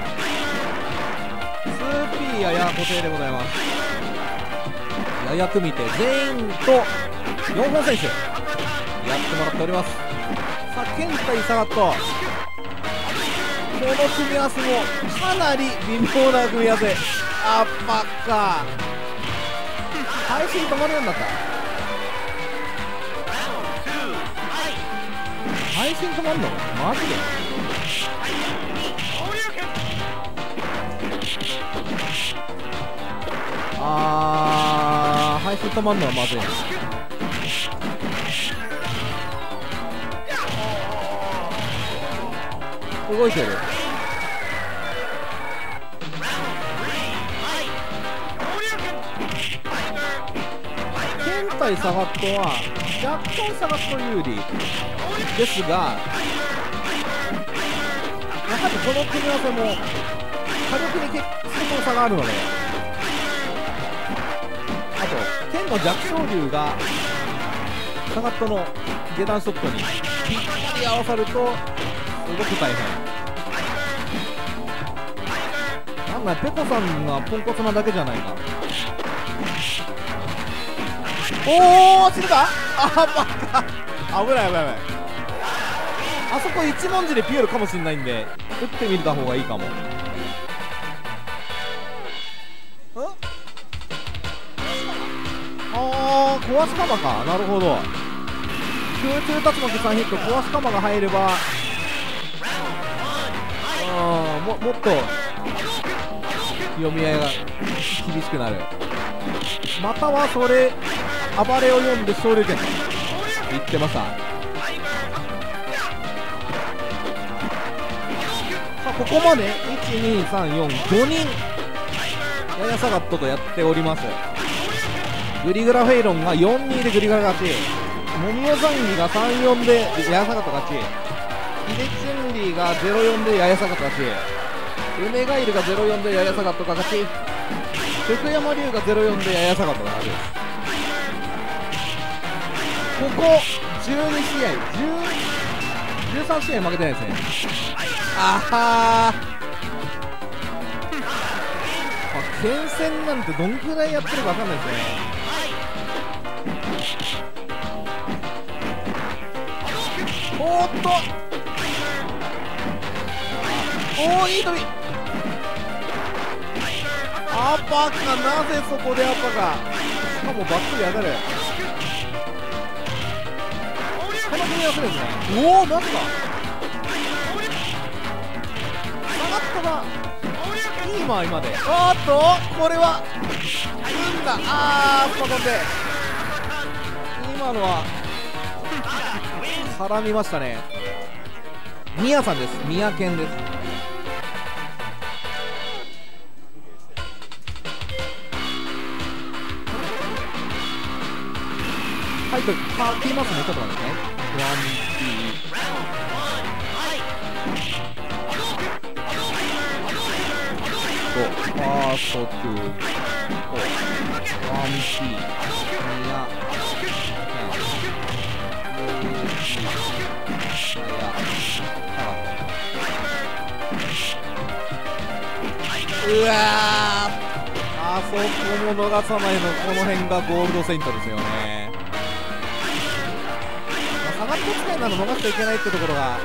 2P やや固定でございます。やや組手全員と4本選手やってもらっております。さあ健対サガット、この組み合わせもかなり微妙な組み合わせ。あっばっか配信止まるようになった。配信止まるのマジで。配信止まるのはまずい。動いてる。ケン対サガットは若干サガット有利ですが、やはりこの組み合わせも火力に結構差があるので、あと剣の弱小竜がサガットの下段ショットにぴったり合わさるとすごく大変。なんだペコさんがポンコツなだけじゃないか。おお死ぬか。あバカ危ない危ない危ない。あそこ一文字でピエロかもしれないんで打ってみた方がいいかも。壊し鎌か。なるほど。空中竜巻3ヒット壊し鎌が入ればもっと読み合いが厳しくなる。またはそれ暴れを読んで昇竜拳と言ってました。さあここまで 1,2,3,4,5 人ややサガットとやっております。グリグラフェイロンが 4-2 でグリグラ勝ち、モミオザンギが 3-4 でややサガット勝ち、ヒデチュンリーが 0-4 でややサガット勝ち、ウメガイルが 0-4 でややサガットが勝ち、福山龍が 0-4 でややサガットが勝ちです。ここ12試合13試合負けてないですね。剣戦なんてどんくらいやってるか分かんないですね。おーっとお、いい飛び。アッパーか、なぜそこでアッパーか。しかもバックリ当たる。この組み合わせですね。おお、マジか。下がったな。いい間合いまで。おっと、これは運だ。あー、スパコンで今のは絡みましたね。ミヤさんです。ミヤケンです。はい、これ切りますね。ちょっと待ってね。ワンピーファースト2、ワンピー、ミヤ、うわー、あそこも逃さないの、この辺がゴールドセイントですよね。下がって使いなの逃しちゃいけないってところが。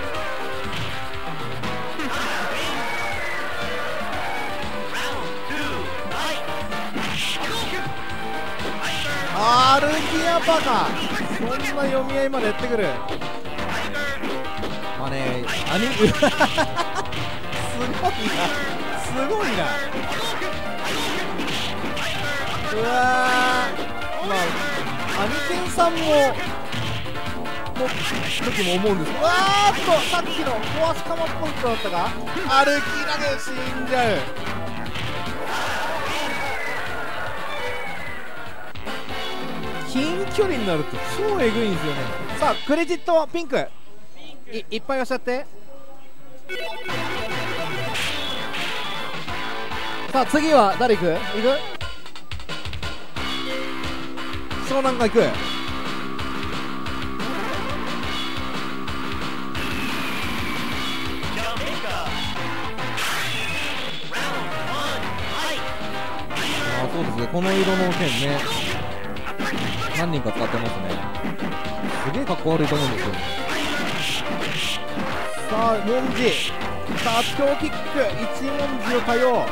アルキアパか、そんな読み合いまでやってくる。まあね、すごいな、すごいな。うわー、まあアニケンさんもの時も思うんです。うわーっと、さっきのフォアスカマポイントだったか。歩き投げ死んじゃう。近距離になると超えぐいんですよね。さあクレジットピンクいっぱい押しちゃって。さあ次は誰行く？湘南が行く。そうですね、この色の剣ね、何人か使ってますね。すげえかっこ悪いと思うんですよ。さあモンジ、さあ強キック、一文字を多用。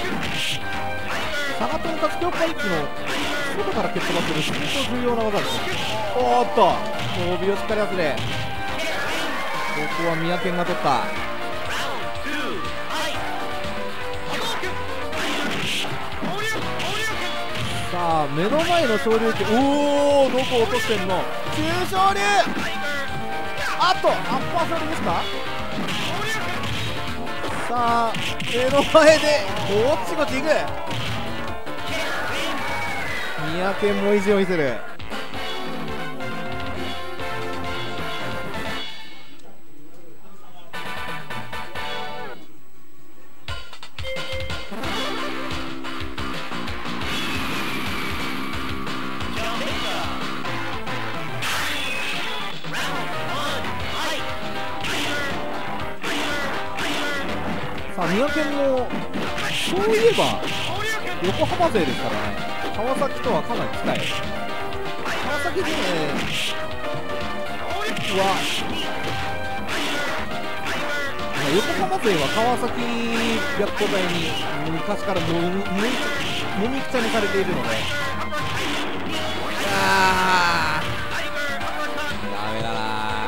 サガトンか強パンチの外から蹴っ飛ばせる相当重要な技ですね。おーっと、帯をしっかり当てて、ここは宮健が取った。さあ目の前の昇竜拳、おお、どこ落としてんの。中昇竜、あっとアッパー昇竜ですか。さあ目の前でゴッチゴチいく。宮健も意地を見せる。さあ宮健もそういえば横浜勢ですからね。川崎とはかなり近い。川崎勢は横浜勢は川崎白虎隊に昔からもみくちゃにされているので、あーダメだな。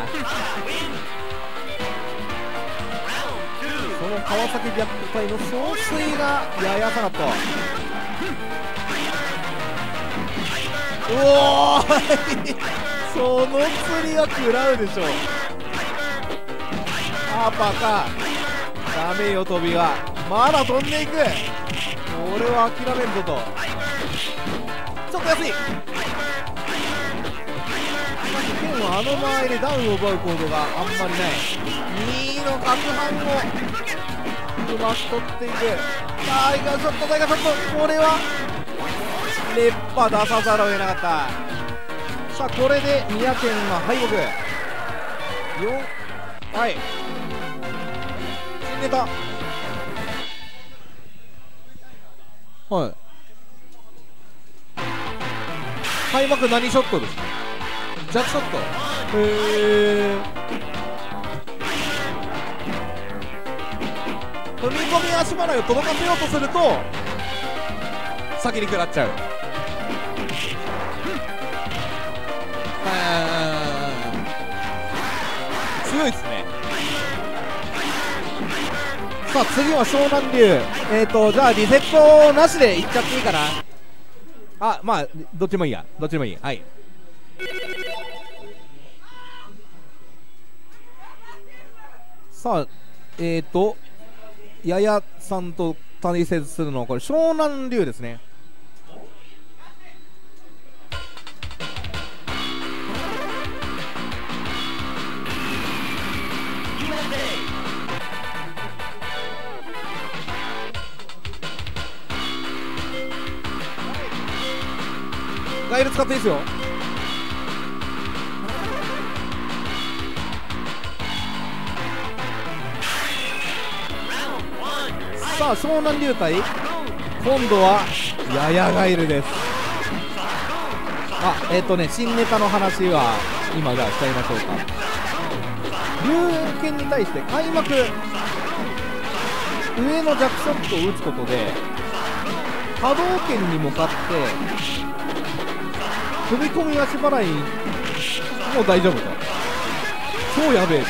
その川崎白虎隊の総帥がややさなと。おおその釣りは食らうでしょう。あーバカ、ダメよ飛びは。まだ飛んでいく。俺は諦めんぞと。ちょっと安い。しかし剣はあの間合いでダウンを奪う行動があんまりない。2の角反をうまく取っていく。タイガーショット、タイガーショット、これは熱波出さざるを得なかった。さあこれで宮健は敗北。4、はい死んでた。はい、開幕何ショットですか。ジャックショット。へえ。 踏み込み足払いを届かせようとすると先に食らっちゃう。強いですね。さあ次は湘南龍。じゃあリセットなしでいっちゃっていいかな。あ、まあどっちもいいや、どっちもいい。はい。さあややさんと対戦するのはこれ湘南龍ですね。ガイル使っていいですよ。さあ湘南龍対今度はややガイルです。新ネタの話は今じゃあしちゃいましょうか。龍拳に対して開幕上のジャックショットを打つことで波動拳に向かって踏み込み足払いもう大丈夫と、超やべえみたいなこと言ってました。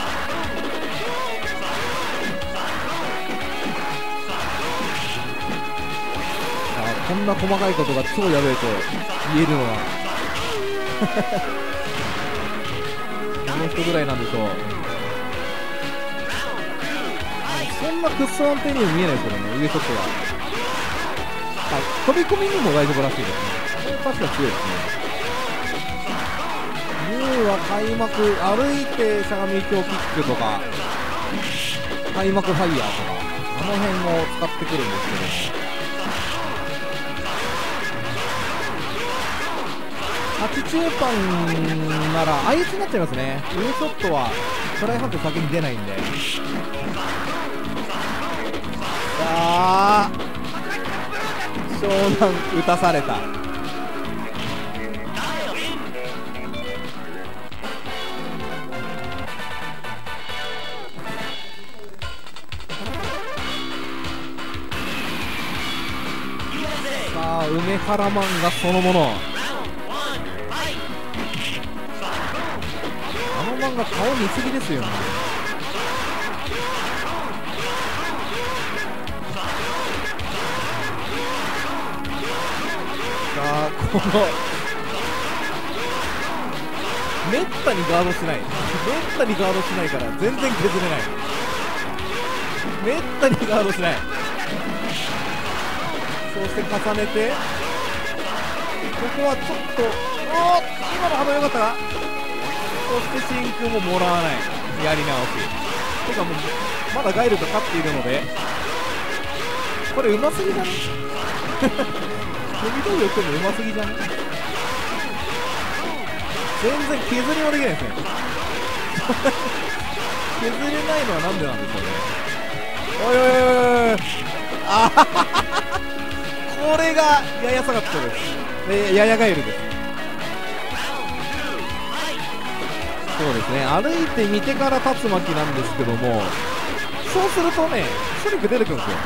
こんな細かいことが超やべえと言えるのはこの人ぐらいなんでしょう。そんなクッソ安定にも見えないですけどね、上ショットは。飛び込みにも大丈夫らしいですね。確かに強いですね。龍は開幕歩いてしゃがみ強キックとか開幕ファイヤーとかあの辺を使ってくるんですけど、8中盤なら相打ちになっちゃいますね。上ショットはトライハント先に出ないんで。さあ湘南打たされた。さあ梅原マンがそのもの。あのマンが顔見すぎですよね。さあこのめったにガードしない、めったにガードしないから全然削れない。めったにガードしない。そして重ねてここはちょっと今の幅良かったか。そして真空ももらわない。やり直してかもうまだガイルが勝っているのでこれうますぎじゃね飛び道具ってもうますぎじゃね。全然削りもできないですね削れないのはなんでなんでしょうね。おいおいおいおい、これがやや下がったです。ややガイルです。そうですね、歩いてみてから竜巻なんですけども、そうするとねソニック出てくるんですよ。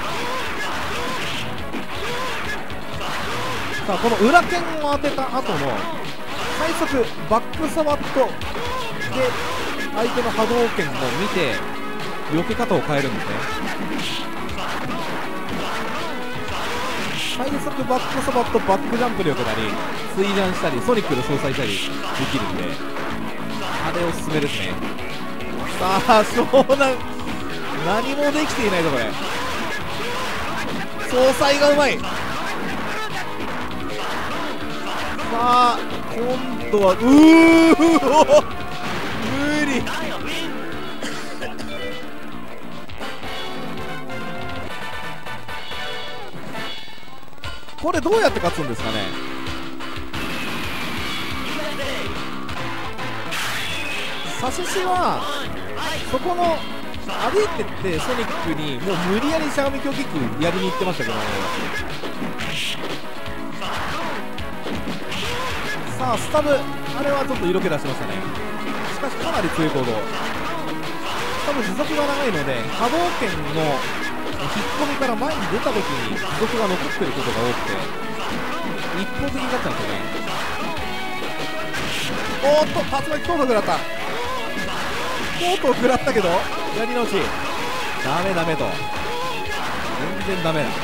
さあこの裏剣を当てた後の最速バックサバットで相手の波動拳を見て避け方を変えるんですね。最速バックサバットバックジャンプでよけたり追ジャンしたりソニックで相殺したりできるんで、あれおすすめですね。さあ湘南何もできていないぞこれ。総裁がうまい。さあ今度は無理これどうやって勝つんですかね。サシシはそこの歩いてってソニックにもう無理やりしゃがみ強キックやりに行ってましたけど、さあスタブあれはちょっと色気出しましたね。しかしかなり強い行動。 多分時速が長いので波動拳の引っ込みから前に出た時に時速が残ってることが多くて一方的になっちゃうんですよね。おーっと竜巻とうとう食らった、とうとう食らったけどやり直し、ダメダメと、全然ダメだ。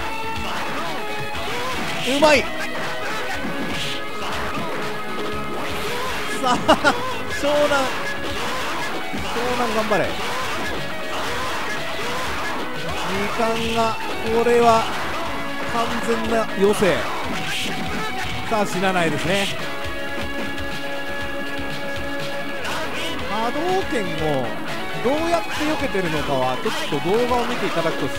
うまい。さあ湘南頑張れ。時間が、これは完全な余生。さあ死なないですね。波動拳をどうやって避けてるのかはちょっと動画を見ていただくとして、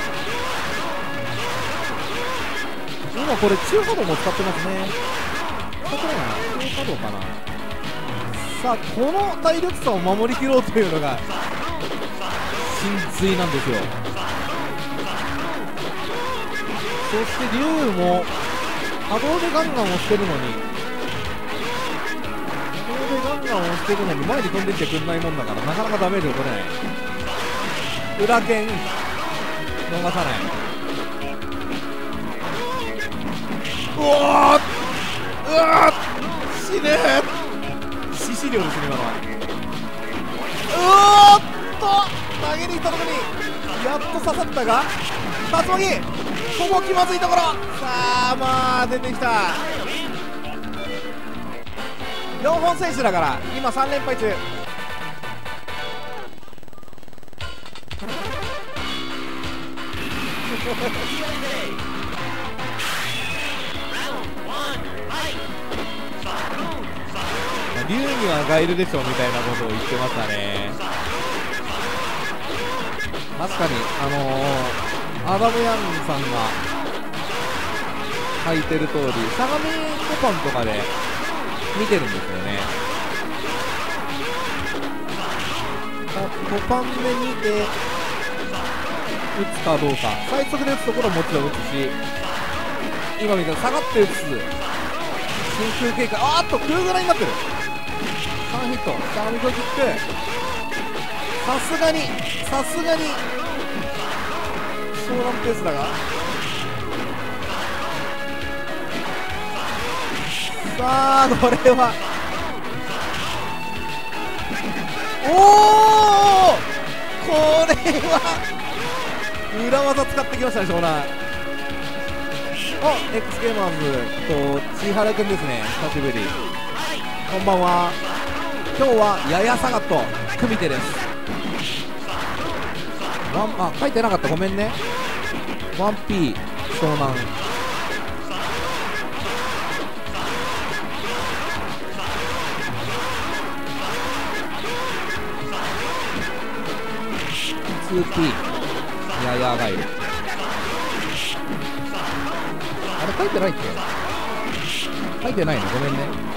今これ中波動も使ってますね。使ってないかな、中波動かな。さあこの体力差を守りきろうというのが神髄なんですよ。そして龍も波動でガンガン押してるのに前に飛んできてくんないもんだからなかなかダメージを取れない。裏剣逃さない。うわ死ねー、致死量ですね今のは。うおーっと投げに行ったところにやっと刺さったが竜巻、ここ気まずいところ。さあまあ出てきた。4本選手だから今3連敗中。竜にはガイルでしょみたいなことを言ってましたね。確かにアダム・ヤンさんが書いてる通り相模コパンとかで見てるんですよね。コパンで見て打つかどうか、最速で打つところはもちろん打つし、今みたいに下がって打つ真空警戒、あーっと空ぐらいになってる。3ヒット、さあミドキック、さすがに湘南ペースだが、さあこれはおお、これは裏技使ってきましたね湘南。X ゲーマーズと千原くんですね、久しぶり。こんばんは。今日はややサガット組手です。書いてなかった、ごめんね。1P 湘南、2P ややガイル、あれ書いてないっけ、書いてないのごめんね。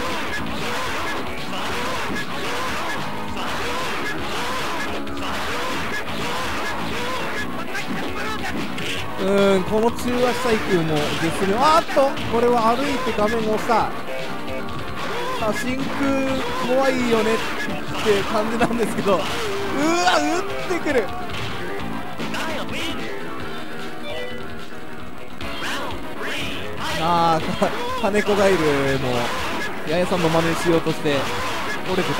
この中足細工も絶妙。あっとこれは歩いて画面をさあ真空怖いよねって感じなんですけど、うわ打ってくる。金子ガイルも八重さんの真似しようとして折れて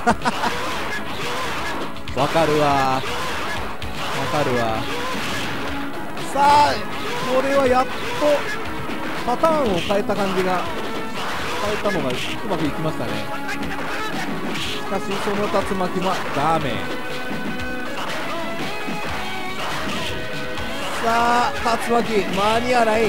た。わかるわ。さあこれはやっとパターンを変えたのがうまくいきましたね。しかしその竜巻はダメ。さあ竜巻間に合わない。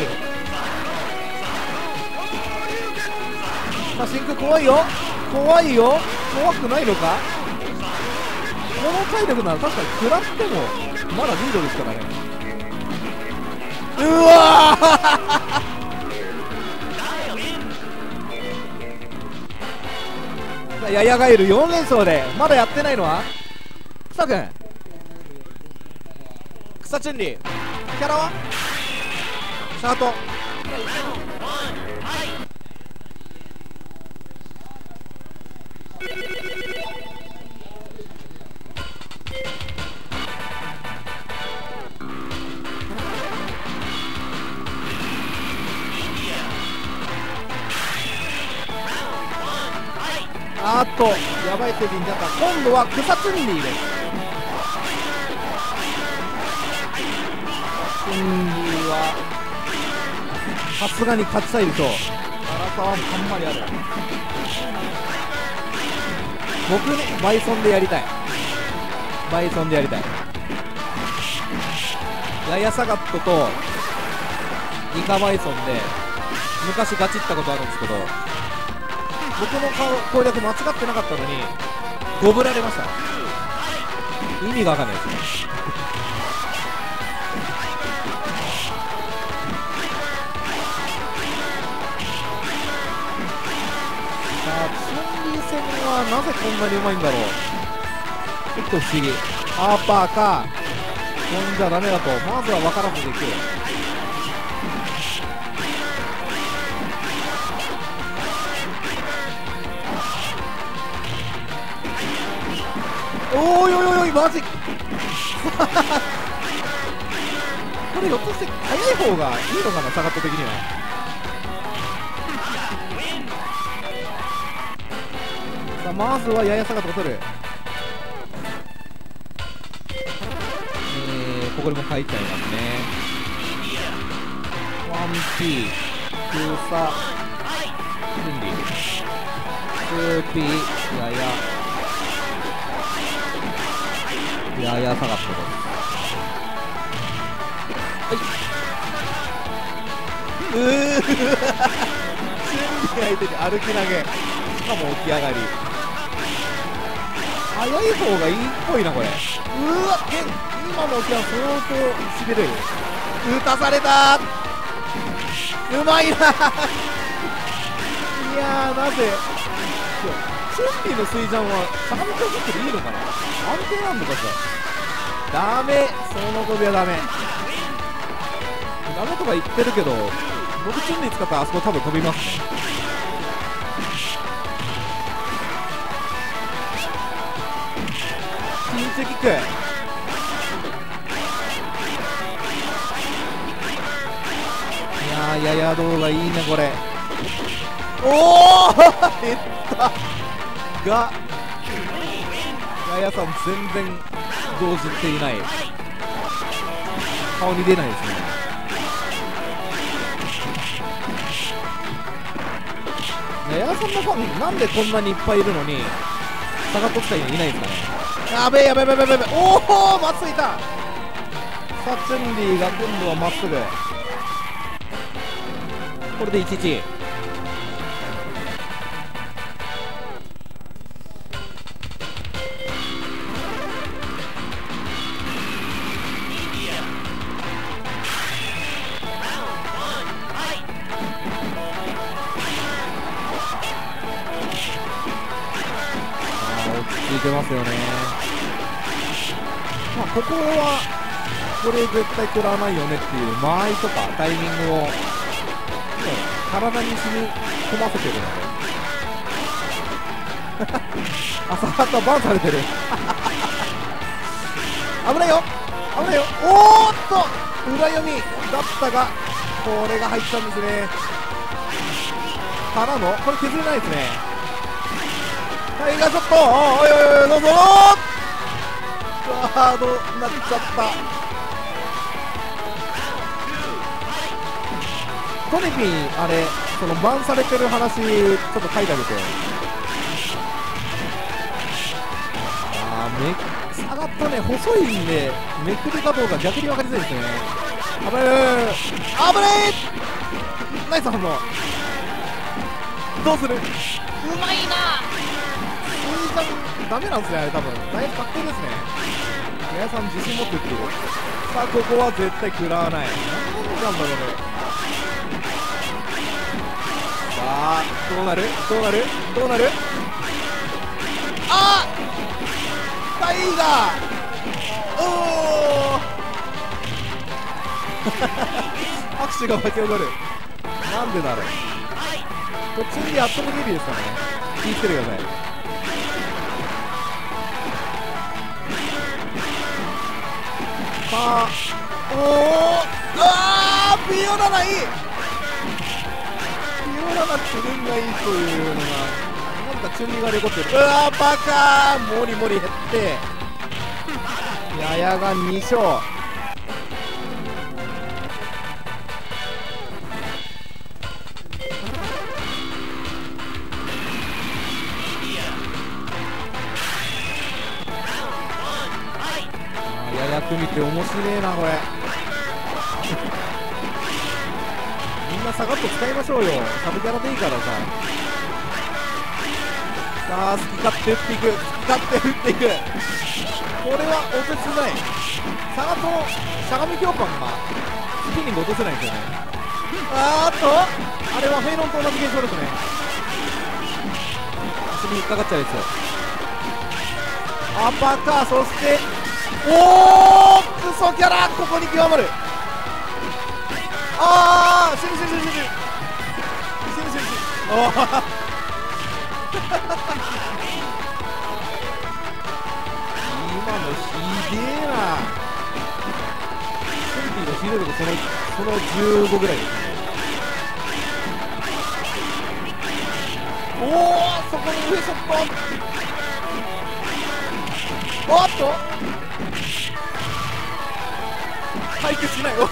さあ真空怖いよ怖くないのか。この体力なら確かに食らってもまだリードですからね。うわーややガイル4連勝でまだやってないのは草くん、草チュンリー、キャラはシャート。 あーっとやばい敵になった。今度は草ツンリーです。ツンリーはさすがに勝ちたいでしょう。荒川もあんまりある。僕ね、バイソンでやりたい。バイソンでやりたい。ヤヤサガットとイカバイソンで昔ガチったことあるんですけど、僕の攻略間違ってなかったのにゴブられました。意味がわかんないですね。さあ、チュンリー戦はなぜこんなにうまいんだろう。ちょっと不思議。アーパーか飛んじゃダメだとまずは分からずできる。おーいおいおいマジこれひょっとして速い方がいいのかな、サガット的には。さあまずはややサガットを取る。ここでも書いちゃいますね。ワンピー空差準備スーピーやや下がったと。はい準備相手に歩き投げ、しかも起き上がり。速い方がいいっぽいなこれ。うわっ今の起きは相当しびれる。打たされたうまいな。いやーなぜチュンリーの水ジャンは3秒ずつでいいのかな、安定なんのかしら。ダメ、その飛びはダメ。ダメとか言ってるけど僕チュンリー使ったらあそこ多分飛びますね。ピンチキック、やや動画いいねこれ。おお減ったがややさん全然動じていない。顔に出ないですね。ややさんのファンなんでこんなにいっぱいいるのにサガット使いにいないんですかね。やべえやべえやべえやべえ。おおまっすぐいた。さあチュンリーが今度はまっすぐ。これで1-1。落ち着いてますよね。まあここはこれ絶対食らわないよねっていう間合いとかタイミングを体に染み込ませてるので朝方バンされてる危ないよ危ないよ。おーっと裏読みだったがこれが入ったんですね。からのこれ削れないですね。タイガーショット、おいおいおいどうぞガードになっちゃった。トニピンあれそのバンされてる話ちょっと書いてあげて。下がったね、細いんでめくりかどうか逆に分かりづらいですね。危ない危ないナイス反応。どうする。うまいな。水ジャンダメなんですねあれ多分。だいぶ確定ですね。皆さん自信持って打ってる。さあここは絶対食らわない。何なんだろうね。さあどうなるどうなるどうなる。あっタイガーおお拍手が沸き起こる。なんでだろう。こっちにやっともデビューですからね。気をつけてください。さあおおあーピオラナいい。ピオラナ自分がいいというのが今までかチュンリーが残ってる。うわーバカー、モリモリ減ってややが2勝。やや組って面白えなこれみんなサガッと使いましょうよ。サブキャラでいいからさ。さあ好き勝手打っていく、好き勝手打っていく。これは落とせない。サガットのしゃがみ強パンがスピニング落とせないんですよね。あれはフェイロンと同じ現象ですね。足に引っかかっちゃうやつ。アッパーカー、そしておークソキャラ、ここに極まる。あー死ぬ死ぬ死ぬ死ぬ死ぬ死ぬ死ぬ。今のひでえな。センティがひどいとこその15ぐらいですね。おおそこに上ショット。おっと解決しないさ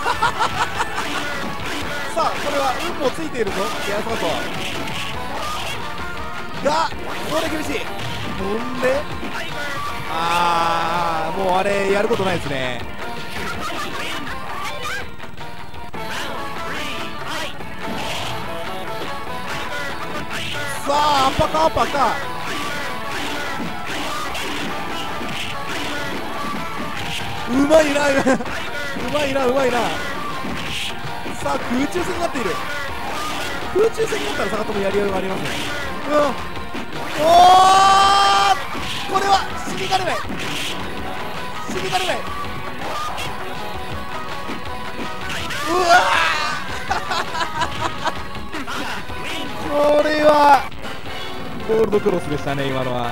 あこれは運もついているぞエアソートが、これ厳しい。ほんでもうあれやることないですね。さあアッパカアッパカうまいなうまいなうまいな。さあ空中戦になっている。空中戦になったら坂友やりようがありますね。おーこれは死にかねない死にかねない。うわこれはゴールドクロスでしたね今のは。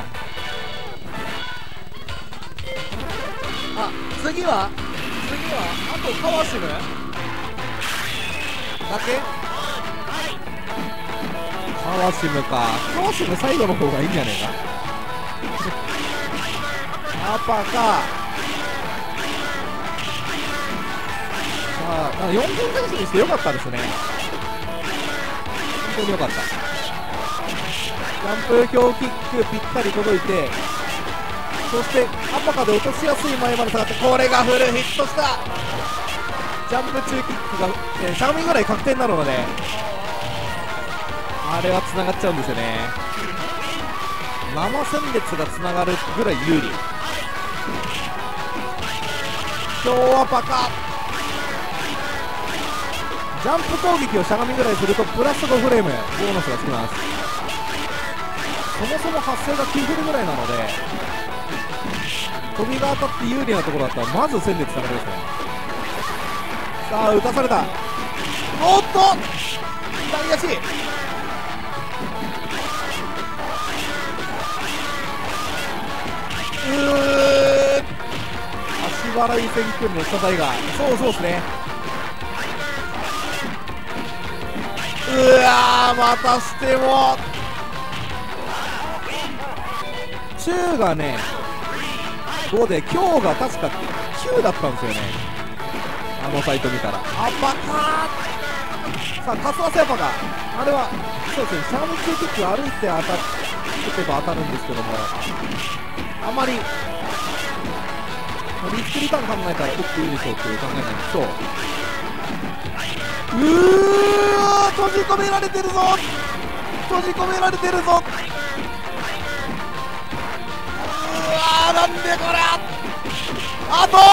次はあとカワシムだけ。カワシムか。カワシム最後の方がいいんじゃねえかアパか。さあ4分選手にしてよかったですね。本当によかった。ジャンプ強キックぴったり届いて、そしてアパカで落としやすい前まで下がって、これがフルヒットした。ジャンプ中キックが、しゃがみぐらい確定になるので、あれはつながっちゃうんですよね。生戦列がつながるぐらい有利。今日はパカジャンプ攻撃をしゃがみぐらいするとプラス5フレームボーナスがつきます。そもそも発生が9フルぐらいなので、飛びが当たって有利なところだったらまず戦列つながりますね。さあ打たされた。おっと左足足払い戦距離の下台がそうですね。またしても中がね5で今日が確か9だったんですよね。あのサイト見たらアパカー。さあカスワセアパがあれはそうですね、シャーム中キック歩いて打てば当たるんですけども、あまりリスクリターン考えたら打っていいでしょうっていう考えなんです。そう閉じ込められてるぞ閉じ込められてるぞ。なんでこれあと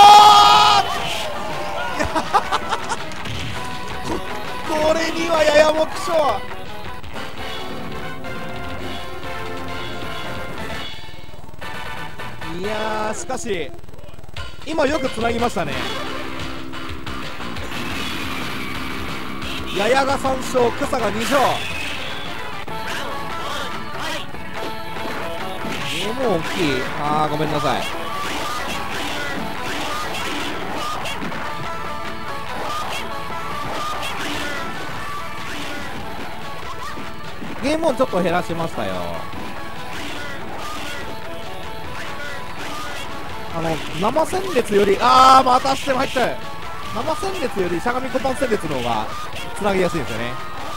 これにはやや目標。いやーしかし今よくつなぎましたね。ややが3勝草が2勝。ゲーム大きい。ごめんなさい。ゲームをちょっと減らしましたよ。 生戦列よりまたしても入っちゃう。生戦列よりしゃがみ小パン戦列の方がつなぎやすいんですよね。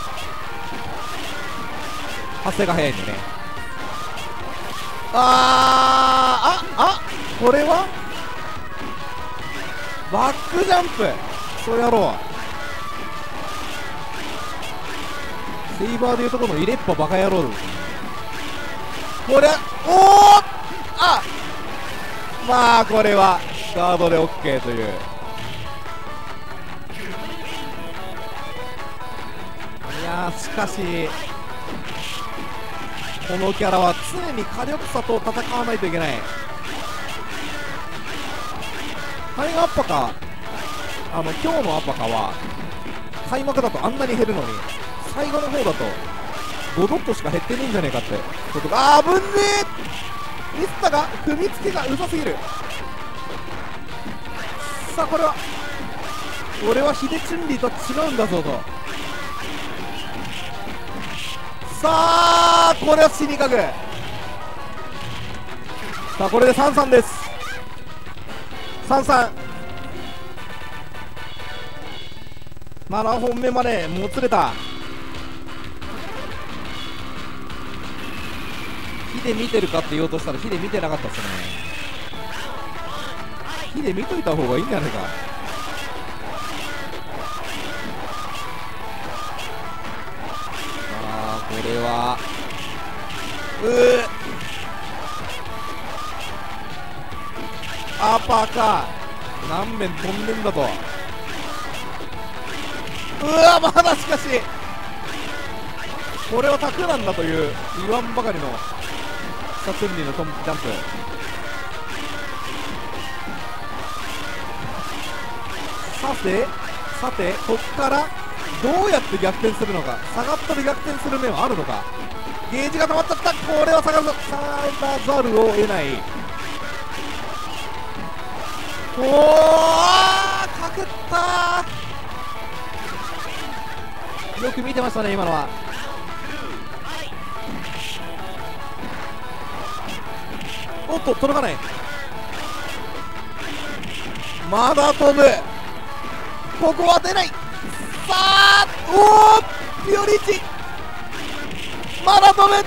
発生が早いんでね。これはバックジャンプ、そうやろう。セイバーでいうところのイレッパバカ野郎ですね。これまあこれはガードで OK という。いやしかしこのキャラは常に火力差と戦わないといけない。タイガーアッパカ、今日のアッパカは開幕だとあんなに減るのに最後の方だと5ドットしか減ってねえんじゃねえかってことがぶんねえ。ミスタが踏みつけがうざすぎる。さあこれは俺はヒデチュンリーと違うんだぞと。さあこれは死にかく。さあこれで3-3です。3-3、7本目までもつれた。ヒデ見てるかって言おうとしたらヒデ見てなかったっすね。ヒデ見といた方がいいんじゃないか。これはアパーか何面飛んでんだと。まだしかしこれはタクなんだという言わんばかりのサツンリーのジャンプ。さてこっからどうやって逆転するのか。下がったで逆転する面はあるのか。ゲージが溜まっちゃった。これは下がらざるを得ない。かくったー。よく見てましたね今のは。おっと届かない。まだ飛ぶ。ここは出ない。さあピオリッチまだ飛ぶ。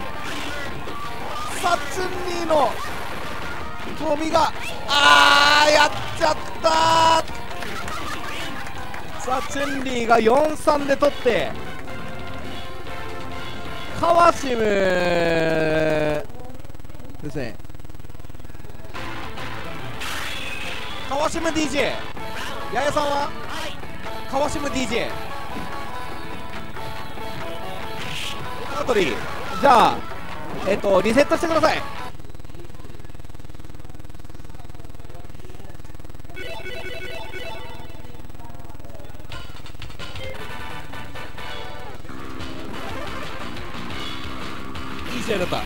サチュンリーの飛びがやっちゃったー。サチュンリーが 4-3 で取ってカワシムですね。カワシム DJ ヤヤさんはカワシム DJ アートリーじゃあリセットしてください。いい試合だった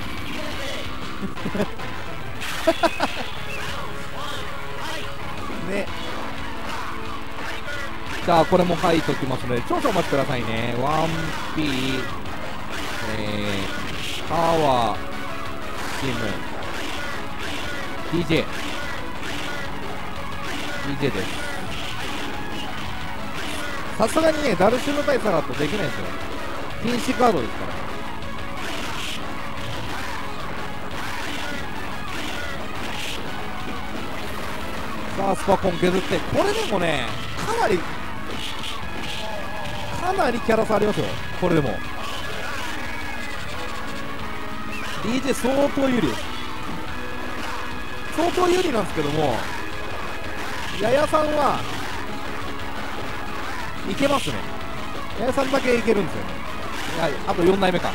ね。じゃあこれも書いておきますので少々お待ちくださいね。1P パワーチーム DJ です。さすがにねダルシム対サラットできないですよ。禁止カードですから。さあスパコン削ってこれでもねかなりキャラ差ありますよ。これでも DJ 相当有利です。相当有利なんですけどもヤヤさんはいけますね。ヤヤさんだけいけるんですよね。あと4代目か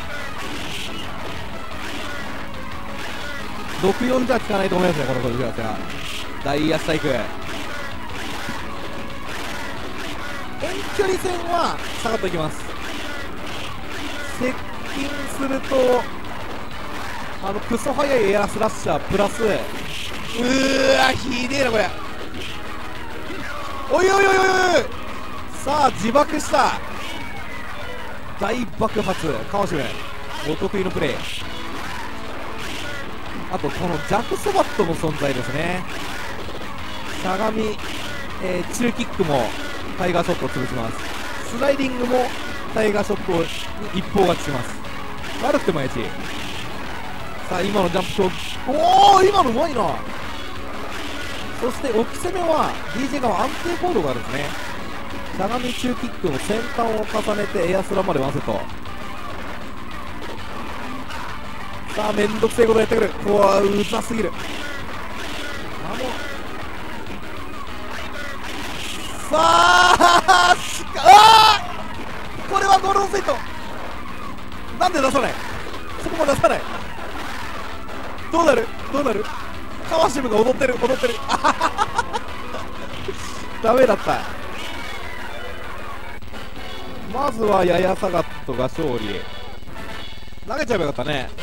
64じゃ効かないと思いますねこの時は。大安体育遠距離戦は下がっておきます。接近するとクソ速いエアスラッシャープラスひでえなこれ。おいさあ自爆した大爆発。川島お得意のプレー。 あとこのジャック・ソバットの存在ですね。しゃがみ、中キックもタイガーショットを潰します。スライディングもタイガーショットに一方勝ちします。悪くてもエッジ。さあ今のジャンプショット、おお今のうまいな。そして置き攻めは DJ 側安定コードがあるんですね。しゃがみ中キックの先端を重ねてエアスラまでワンセット。さあめんどくせえことやってくる。ここはうざすぎる。さあこれはゴールドセイトなんで出さない。そこも出さない。どうなるどうなる。カワシムが踊ってる踊ってるダメだった。まずはヤヤサガットが勝利。投げちゃえばよかったね。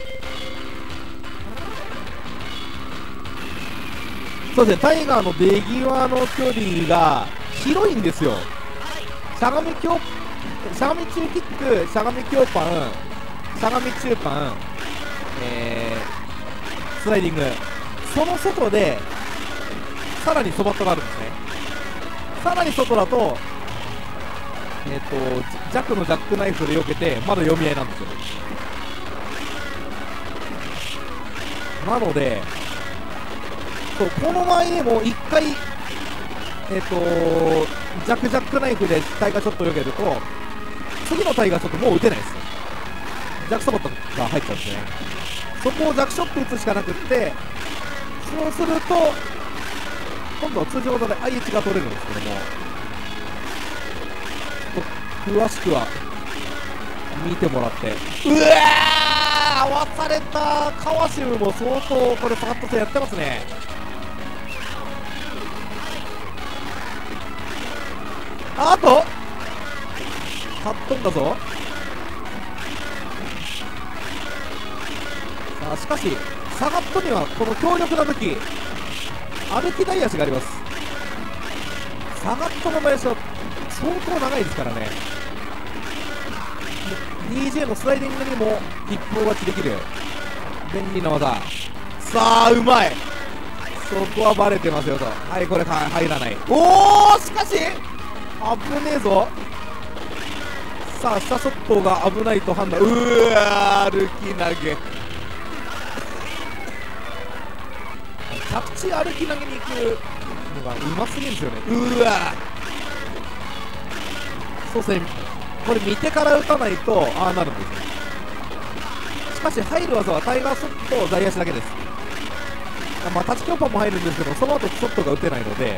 そうですね、タイガーの出際の距離が広いんですよ。しゃがみ中キック、しゃがみ強パン、しゃがみ中パン、スライディング、その外でさらにソバットがあるんですね。さらに外だとジャックのジャックナイフで避けてまだ読み合いなんですよ。なのでそうこの前でも1回ジャックナイフでタイガーショットを避けると次のタイガーショットもう打てないです。ジャックソボットが入っちゃうんですね。そこをジャックショット打つしかなくってそうすると今度は通常技で IH が取れるんですけども詳しくは見てもらって。うわー合わされた。カワシムも相当これサガット戦やってますね。あとカットんだぞ。さあしかしサガットにはこの強力な武器歩き台足があります。サガットの林は相当長いですからね。DJ のスライディングにも一方勝ちできる便利な技。さあうまい。そこはバレてますよと。はいこれ入らない。おおしかし危ねえぞ。さあ下ショットが危ないと判断。うわ歩き投げ着地歩き投げに行くのがうますぎるんですよね。うわそうですね、これ見てから打たないとああなるんですよ。しかし入る技はタイガーショットと大足だけです。まあタッチ強パンも入るんですけどその後ショットが打てないので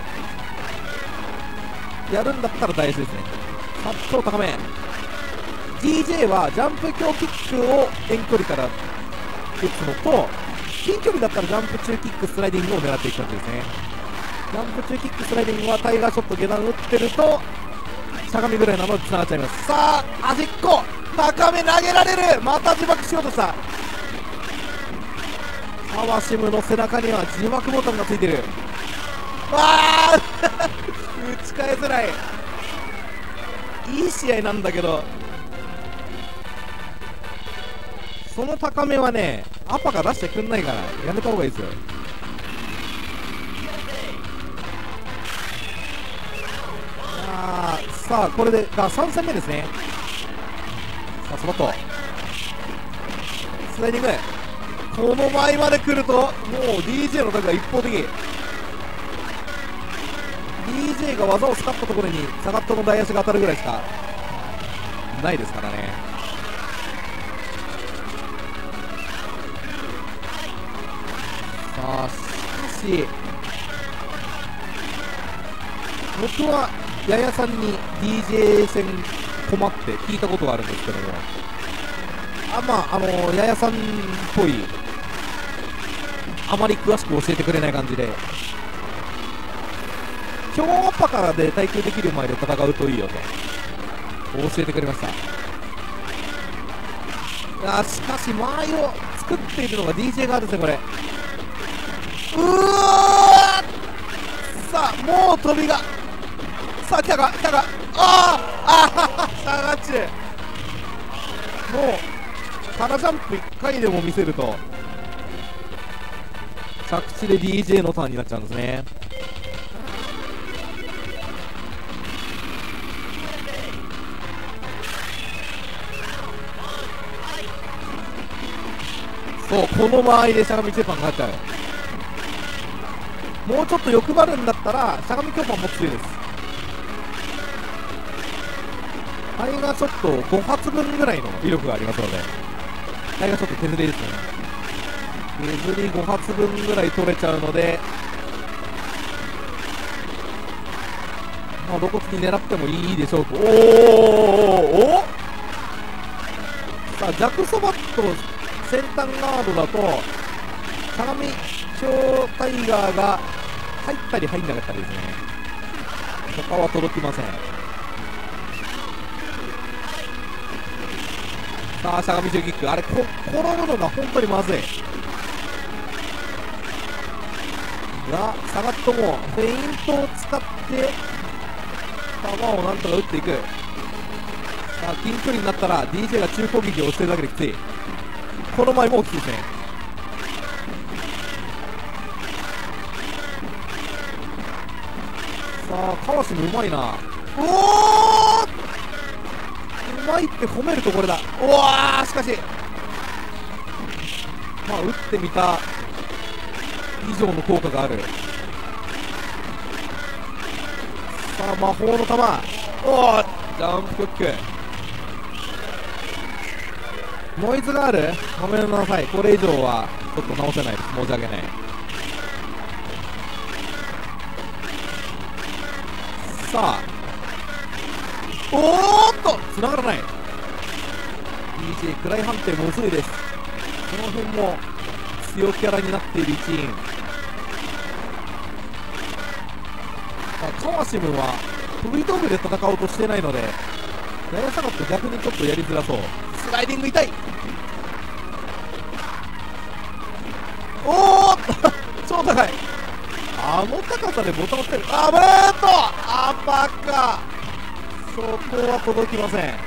やるんだったら大足ですね。カット高め DJ はジャンプ強キックを遠距離から打つのと近距離だったらジャンプ中キックスライディングを狙っていく感じですね。ジャンプ中キックスライディングはタイガーショット下段打ってるとしゃがみぐらいなのでつながっちゃいます。さあ端っこ高め投げられる。また自爆しようとした。カワシムの背中には自爆ボタンがついてる。わあ打ち返せない。いい試合なんだけどその高めはねアパが出してくんないからやめた方がいいですよ。さあこれでが3戦目ですね。さあスポットスライディングこの前まで来るともう DJ のタグが一方的。 DJ が技を使ったところにサガットの台足が当たるぐらいしかないですからね。さあしかし僕はヤヤさんに DJ 戦困って聞いたことがあるんですけどもヤヤさんっぽいあまり詳しく教えてくれない感じで強音アッパーで耐久できる前で戦うといいよと教えてくれました。しかし間合いを作っているのが DJ があるんですねこれ。うわさあもう飛びがさあ来たかサガチュもうカラジャンプ1回でも見せると着地で DJ のターンになっちゃうんですね。そう、この間合いでしゃがみチェパンが勝っちゃう。もうちょっと欲張るんだったらしゃがみ強パンも強いです。肺がちょっと5発分ぐらいの威力がありますので、肺がちょっと削りですね。削り5発分ぐらい取れちゃうので、まあ、露骨に狙ってもいいでしょうと。おさあ、弱そばと先端ガードだと相模超タイガーが入ったり入んなかったりですね。他は届きません。さあ、相模中キック、あれ転ぶのが本当にまずいが、サガットもフェイントを使って球をなんとか打っていく。さあ、近距離になったら DJ が中攻撃をしてるだけできつい。この前も大きいですね。さあ、川島うまいな。おお、うまいって褒めるとこれだ。うわー、しかしまあ打ってみた以上の効果がある。さあ、魔法の球、おお、ジャンプキック、ノイズがある。ごめんなさい、これ以上はちょっと直せないです。申し訳ない。さあ、おーっと繋がらない。 DJ クライ判定も薄いです。この辺も強キャラになっている一員。カワシムは飛び道具で戦おうとしてないので、やや下がって逆にちょっとやりづらそう。スライディング痛い。おーっと超高い。あの高さでボタン押してる。あぶーっと、あバカ、そこは届きません。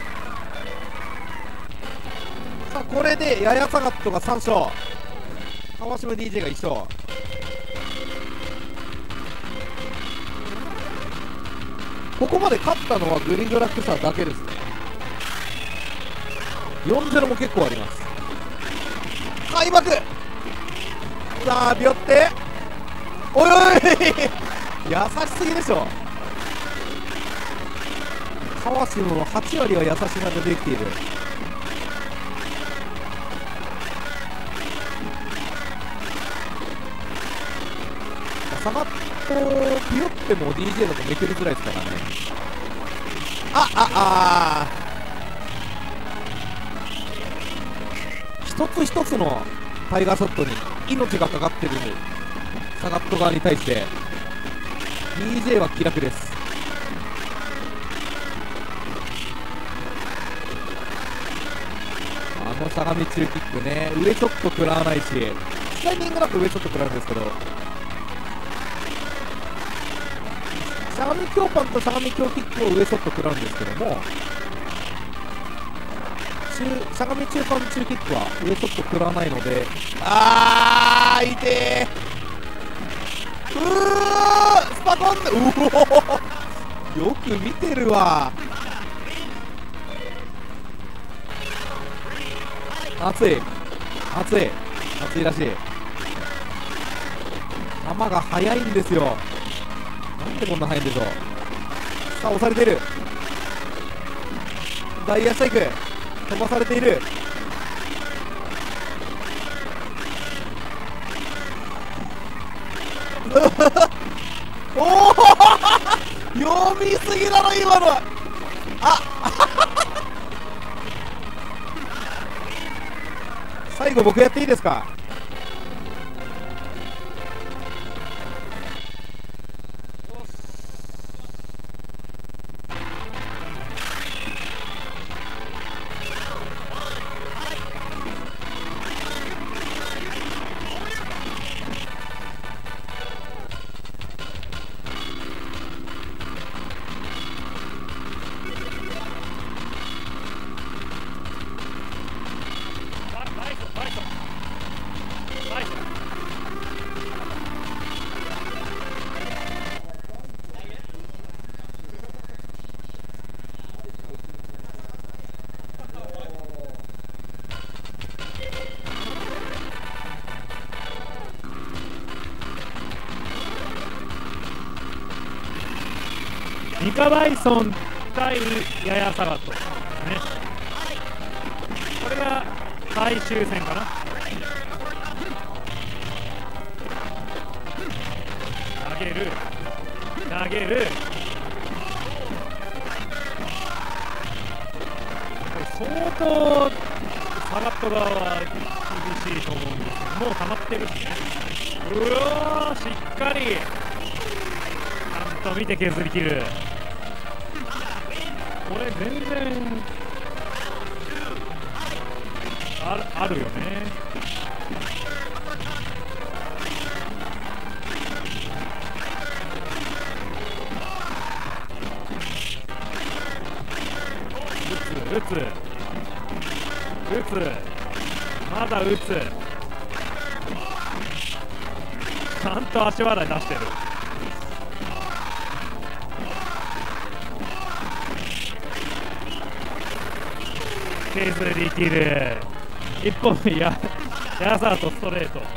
さあ、これでややサガットが3勝、川島 DJ が1勝。ここまで勝ったのはグリグラクサだけですね。4-0も結構あります。開幕、さあビヨって、おいおい優しすぎでしょ。川島の8割は優しさでできている。下がっとピヨっても DJ だとめくりづらいですからね。一つ一つのタイガーショットに命がかかってるサガット側に対して DJ は気楽です。あのしゃがみ中キックね、上ちょっと食らわないし、スライディングだと上ちょっと食らうんですけど、しゃがみ強パンとしゃがみ強キックを上ちょっと食らうんですけども、しゃがみ中パン中キックは上ちょっと食らわないので、あー、痛え。うー、スパコンで、うお、よく見てるわ。熱い熱い熱いらしい。球が速いんですよ。なんでこんな速いんでしょう。さあ、押されている。ダイヤスタイク飛ばされている。おお読みすぎだろ今のは。最後僕やっていいですか。 ミカバイソン対ヤヤサガットね。これが最終戦かな。投げる投げる、相当サガット側は厳しいと思うんですけど、もう溜まってるしね。うわー、しっかりちゃんと見て削り切る。これ全然あるよね。打つまだ打つ、ちゃんと足払い出してる。削りできる。一本ヤサーとストレート。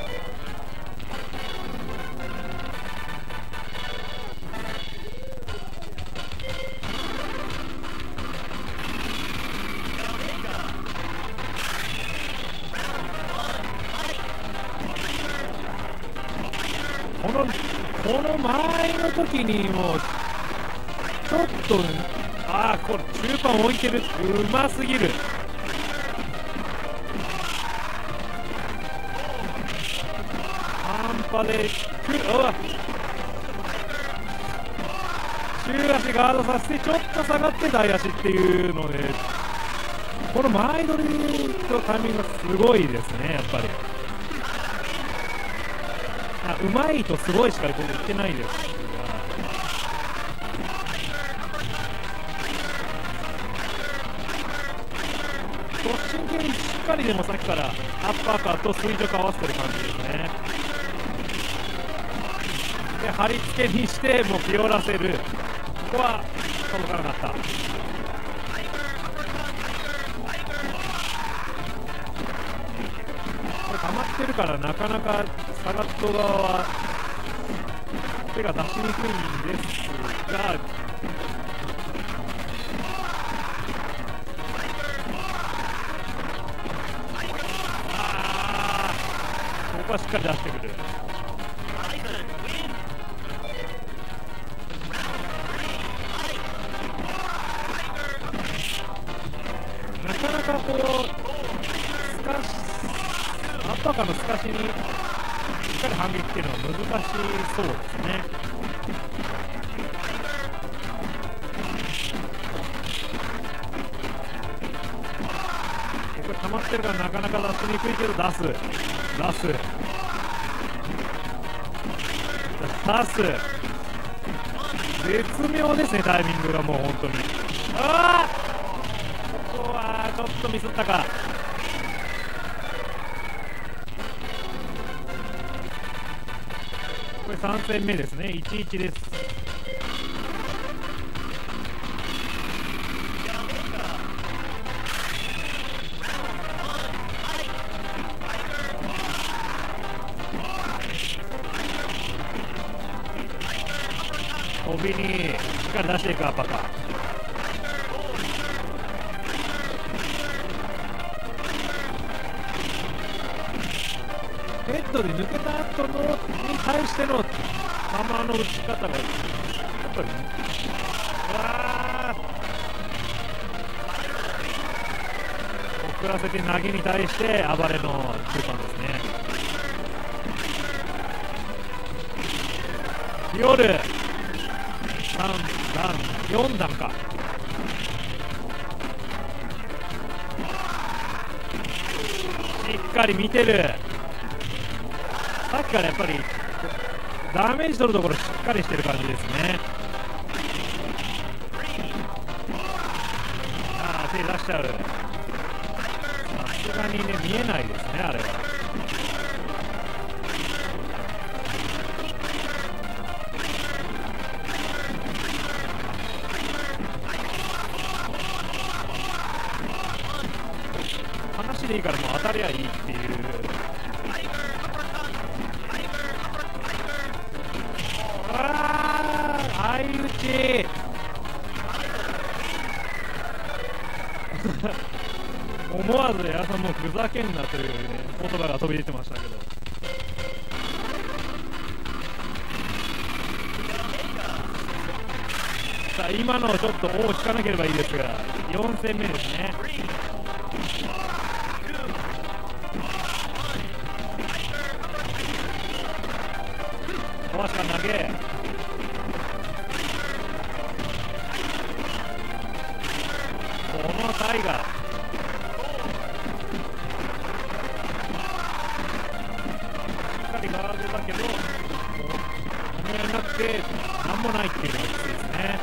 この前の時にもちょっとこれ中盤置いてる。うますぎる。半端で中足ガードさせてちょっと下がって大足っていうので、この前取りとタイミングがすごいですね。やっぱりうまいとすごいしか僕言ってないですが、突進系にしっかりでもさっきからアッパーカーと垂直合わせてる感じですね。で貼り付けにしてもうピオらせる。ここは届かなかった。これ溜まってるからなかなかサガット側は手が出しにくいんですが、ここはしっかり出してくる。なかなかこうアッパーカーの透かしにしっかり反撃っていうのは難しそうですね。これ溜まってるからなかなか出しにくいけど出す絶妙ですね。タイミングがもう本当にここはちょっとミスったか。これ3戦目ですね。1-1です。飛びにしっかり出していくアッパーカー。ヘッドで抜けた後のに対しての球の打ち方がやっぱり遅らせて投げに対して暴れの中間ですね。夜3段4段か。しっかり見てる。さっきからやっぱりダメージ取るところしっかりしてる感じですね。手出しちゃう。さすがにね見えないですねあれは。話でいいからもう当たりゃいいっていう。相打ち思わず矢さんもふざけんなという、ね、言葉が飛び出てましたけど、さあ今のちょっと尾を引かなければいいですが、4戦目ですね。小橋が投げ、このタイガーガードだけど、止められなくてなんもないっていうのがきついですね。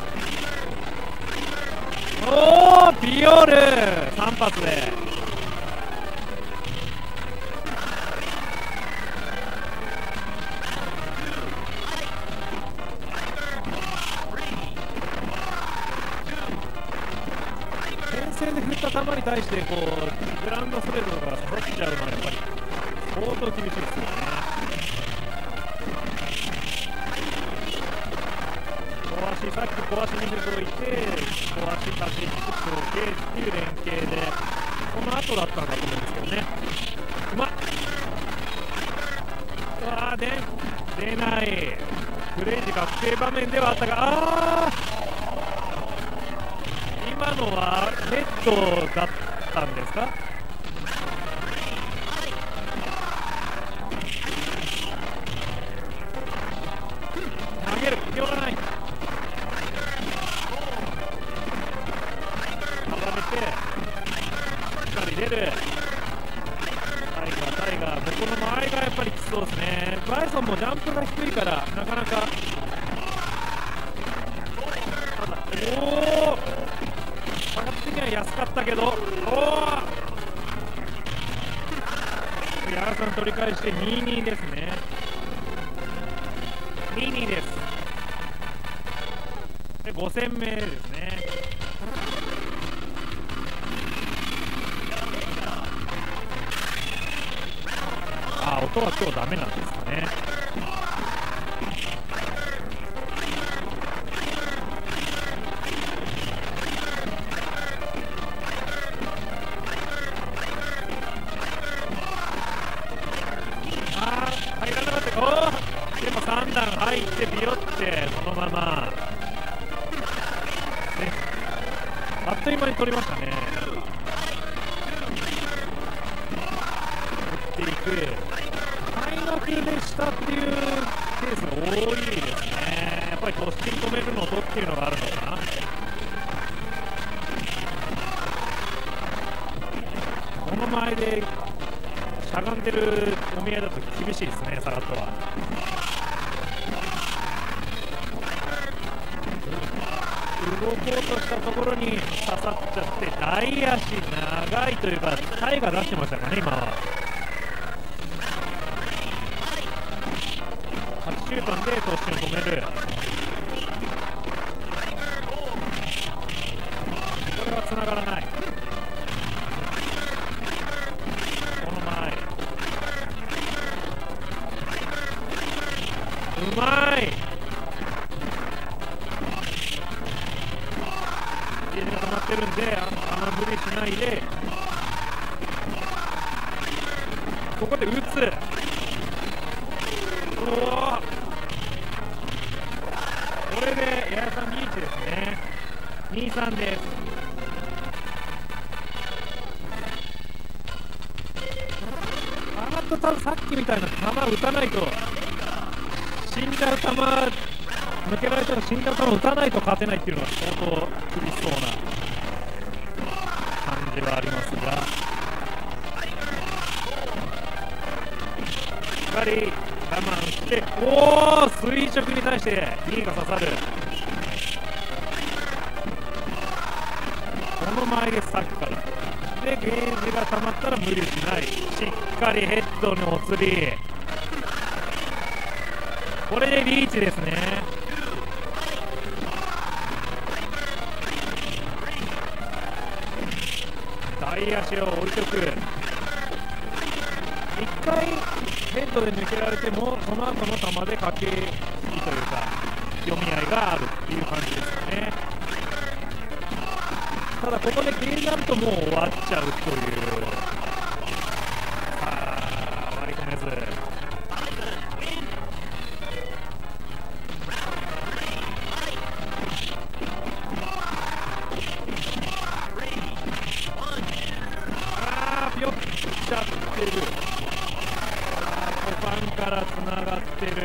おー、ピオール3発で前線で振った球に対してこうグラウンドストレートとか刺さっちゃうのはやっぱり相当厳しいですよね。さっき小足に振っといて、小足立ち振っておけっていう連携で、この後だったのかと思うんですけどね。うまっ、あー、出ない、クレイジー確定場面ではあったが、今のはヘッドだったんですか。投げる、寄らない。出るタイガー、ここの前がやっぱりきつそうですね。バイソンもジャンプが低いからなかなか、おお、価格的には安かったけど、おお、矢原さん取り返して 2-2 ですね。2-2 です。で5戦目ですね。音は今日ダメなんですかね。入らなかったか。お、でも3段入ってビヨってそのまま、ね、あっという間に取りましたね。打っていくでしたっていうケースが多いですね。やっぱり突進止めるのとっていうのがあるのかな。この前でしゃがんでるお見合いだと厳しいですね、サガットは。動こうとしたところに刺さっちゃって、大足長いというかタイが出してましたかね、今は。9番で突進を止める。これは繋がらない。この前うまい。ゲージが溜まってるんであの無理しないで、ここで打つ。これで矢さんリーチですね。2-3 です。あと多分さっきみたいな球打たないと、死んじゃう球、抜けられたら死んじゃう球打たないと勝てないっていうのが相当厳しそうな感じはありますが、しっかり我慢して、おお、垂直に対して2が刺さる。この前です、さっきから。でゲージが溜まったら無理しない、しっかりヘッドのお釣り、これでリーチですね。大足を置いとく。一回ヘッドで抜けられてもその後の球で駆け引きというか読み合いがあるっていう感じですかね。たただここでゲージアウトもう終わっちゃうという割り込めず。ピヨッちゃってる。股間からつながってる。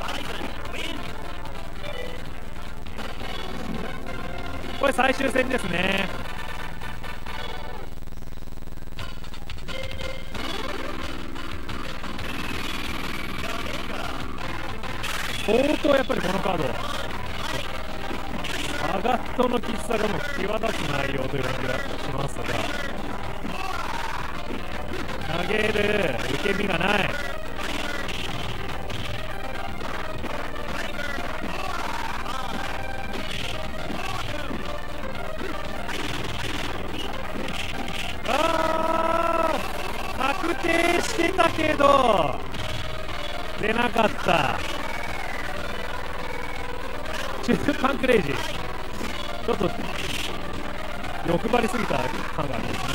これ最終戦ですね。相当やっぱりこのカードアガットのきつさがもう際立つ内容という感じがしますが、投げる受け身がない。確定してたけど出なかった。中間クレイジーちょっと欲張りすぎた感がありますね。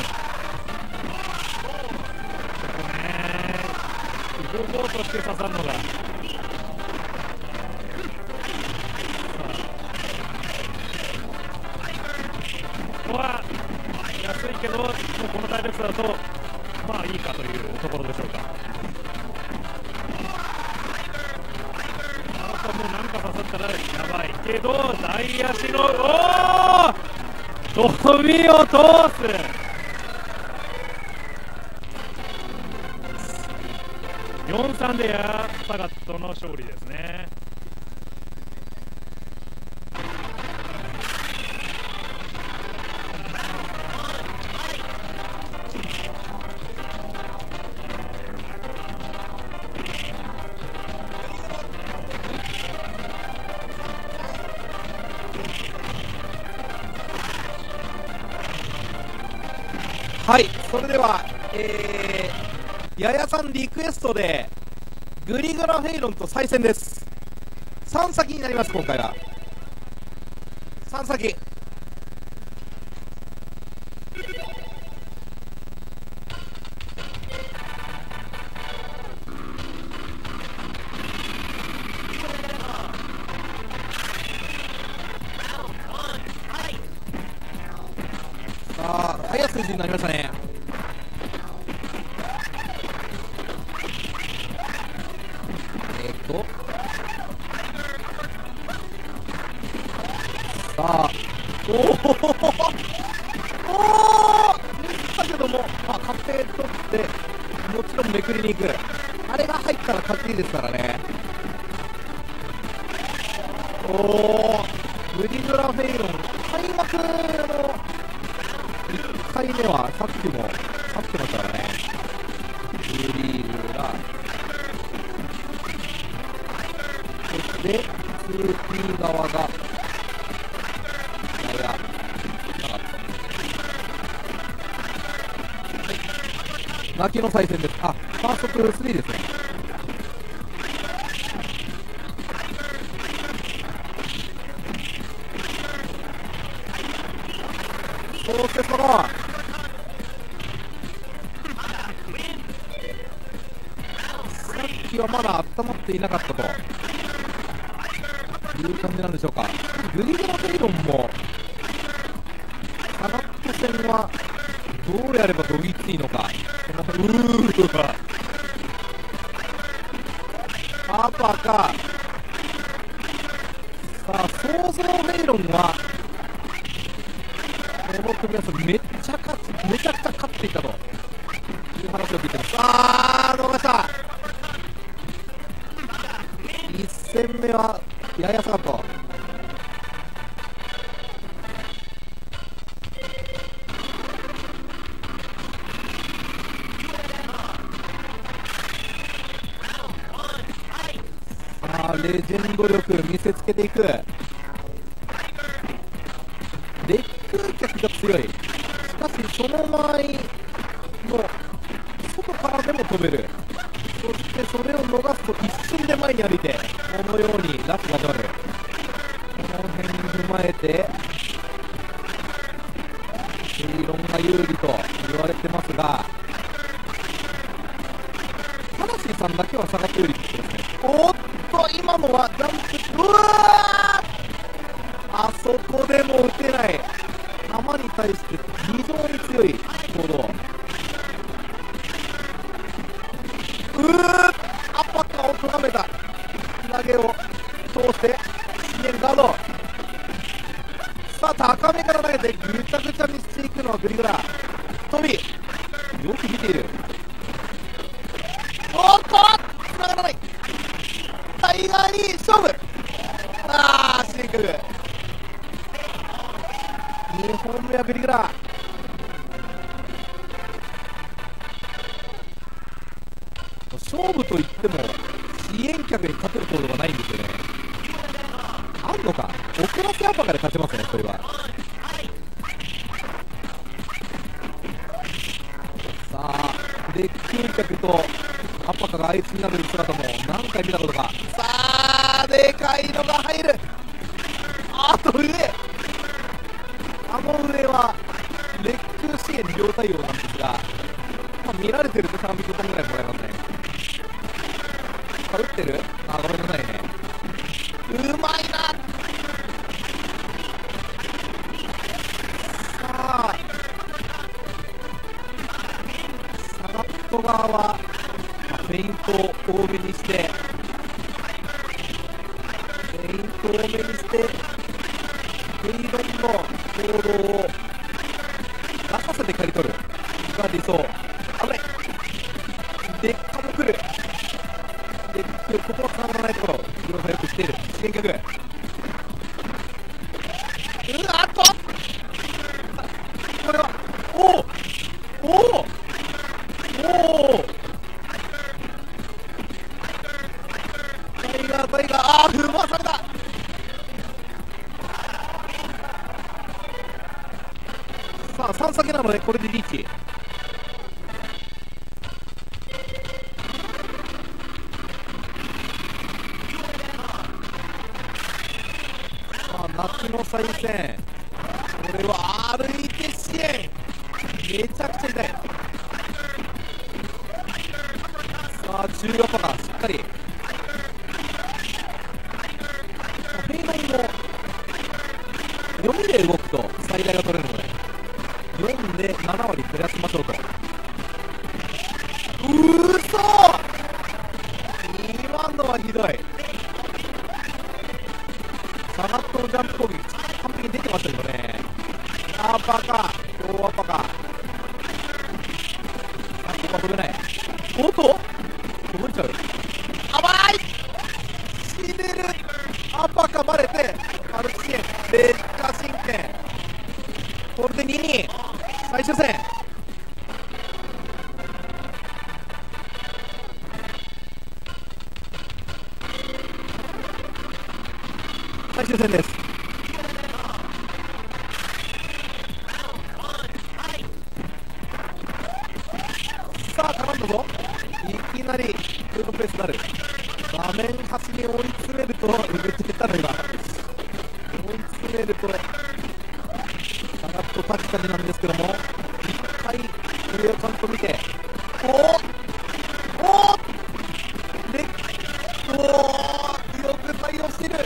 ここね動こうとして刺さるのがここは安いけどもうこの体力差だとまあいいかというところでしょうか。あともう何か刺さったらやばいけど大足の飛びを通す。4-3でサガットの勝利ですね。 はい、それでは、ややさんリクエストでグリグラフェイロンと再戦です。3先になります。今回は3先。速い数字になりましたね。さあだけども、確定取ってもちろんめくりに行く。あれが入ったら勝ちですからね。グリグラフェイロン開幕の1回目はさっきも勝ってましたからね。グリグラそして 2P 側がややなかった。泣きの再戦です。ファーストプ3ですね。そしてそのさっきはまだ温まっていなかったという感じなんでしょうか。グリグラフェイロンもサガット戦はどうやればどぎっていいのか。アーパーか。さあ想像フェイロンはこの組み合わせめちゃくちゃ勝っていたという話を聞いてます。逃した1戦目はややサガット。レジェンド力見せつけていく。レック脚が強い。しかしその前の外からでも飛べる。そしてそれを逃すと一瞬で前に歩いてこのようにラスが始まる。この辺踏まえてペイロンが有利と言われてますが、タナシーさんだけは下がって有利って言ってますね。おっと、今のはジャンプ、うわー、あそこでも打てない、球に対して非常に強い行動。アッパッカーをとがめた、投げを通して支援ガード。さあ高めから投げてぐちゃぐちゃにしていくのはグリグラ。トビーよく見ている。おっとつながらない、タイガーに勝負。あーシンクル2本目はグリグラ。勝負といっても支援客に勝てる行動がないんですよね。あんのか、遅らせアパカで勝てますね、これは。さあで9脚とアパカがあいつになる姿も何回見たことか。さあでかいのが入る。あと上、あの上はレッグ支援両対応なんですが、まあ、見られてると3ビットトンぐらいもらえますね。打ってる、あ、ごめんなさいね、うまいな。さあサガット側は、フェイントを多めにして、ペイロンの行動を出させて刈り取るが理想。危ない、デッカも来る。デック、ここは変わらないところ、広さよくしている支援客。うわっとこれはおおタイガー、あー踏まされた。さあ3先なのでこれでリーチ。さあ夏の再戦、これは歩いて支援、めちゃくちゃ痛い。さあ中型がしっかりフェイノンも読みで動くと最大が取れるので4で7割増やしましょうと。うそ、今のはひどい。サガットのジャンプ攻撃完璧に出てましたけどね。あーバカ、今日はバカ。あ、ここは飛べない。おっと飛べちゃう、甘い、死ねる。アッパーかバレてマルチ支援めっちゃ真剣。これで2-2最終戦。最終戦です。さあ絡んだぞ、いきなりフードペースになる。画面端に追い詰めると、めっちゃ減ったの今、追い詰めるとサガッとタッチタジなんですけども、1回上をちゃんと見て、で、よく対応している。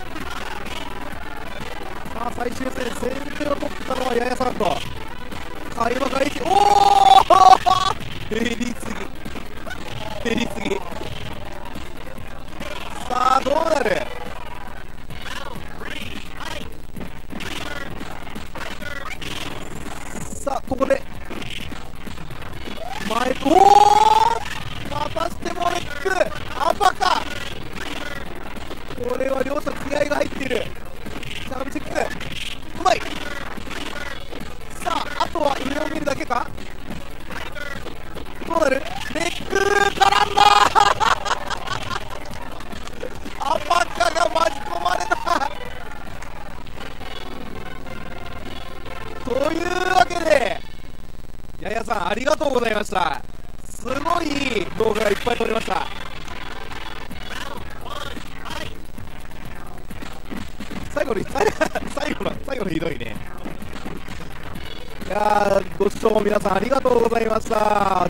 さあ最終戦、先手を取ったのはややサガット。会話が1、減りすぎ。さあどうなる。さあここで前、またしてもレックアパか。これは両者気合が入っている。サーブチェックうまい。さああとは上を見るだけか。どうなる。レック絡んだアパカが巻き込まれた。というわけでややさんありがとうございました。すごいいい動画がいっぱい撮れました。最後のひどいね。 いやー、ご視聴皆さんありがとうございました。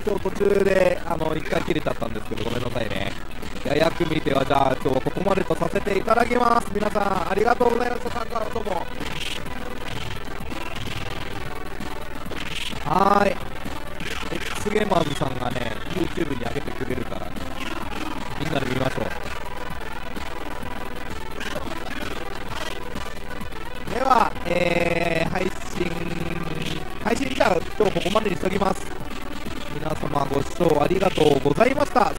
今日途中で一回切れちゃったんですけど、ごめんなさいね。いや、役見てはじゃあ今日ここまでとさせていただきます。皆さんありがとうございました。参加のともはーい、 X ゲーマーズさんがね YouTube に上げてくれるからみんなで見ましょう。では、配信じゃあ今日ここまでにしておきます。皆様ご視聴ありがとうございました。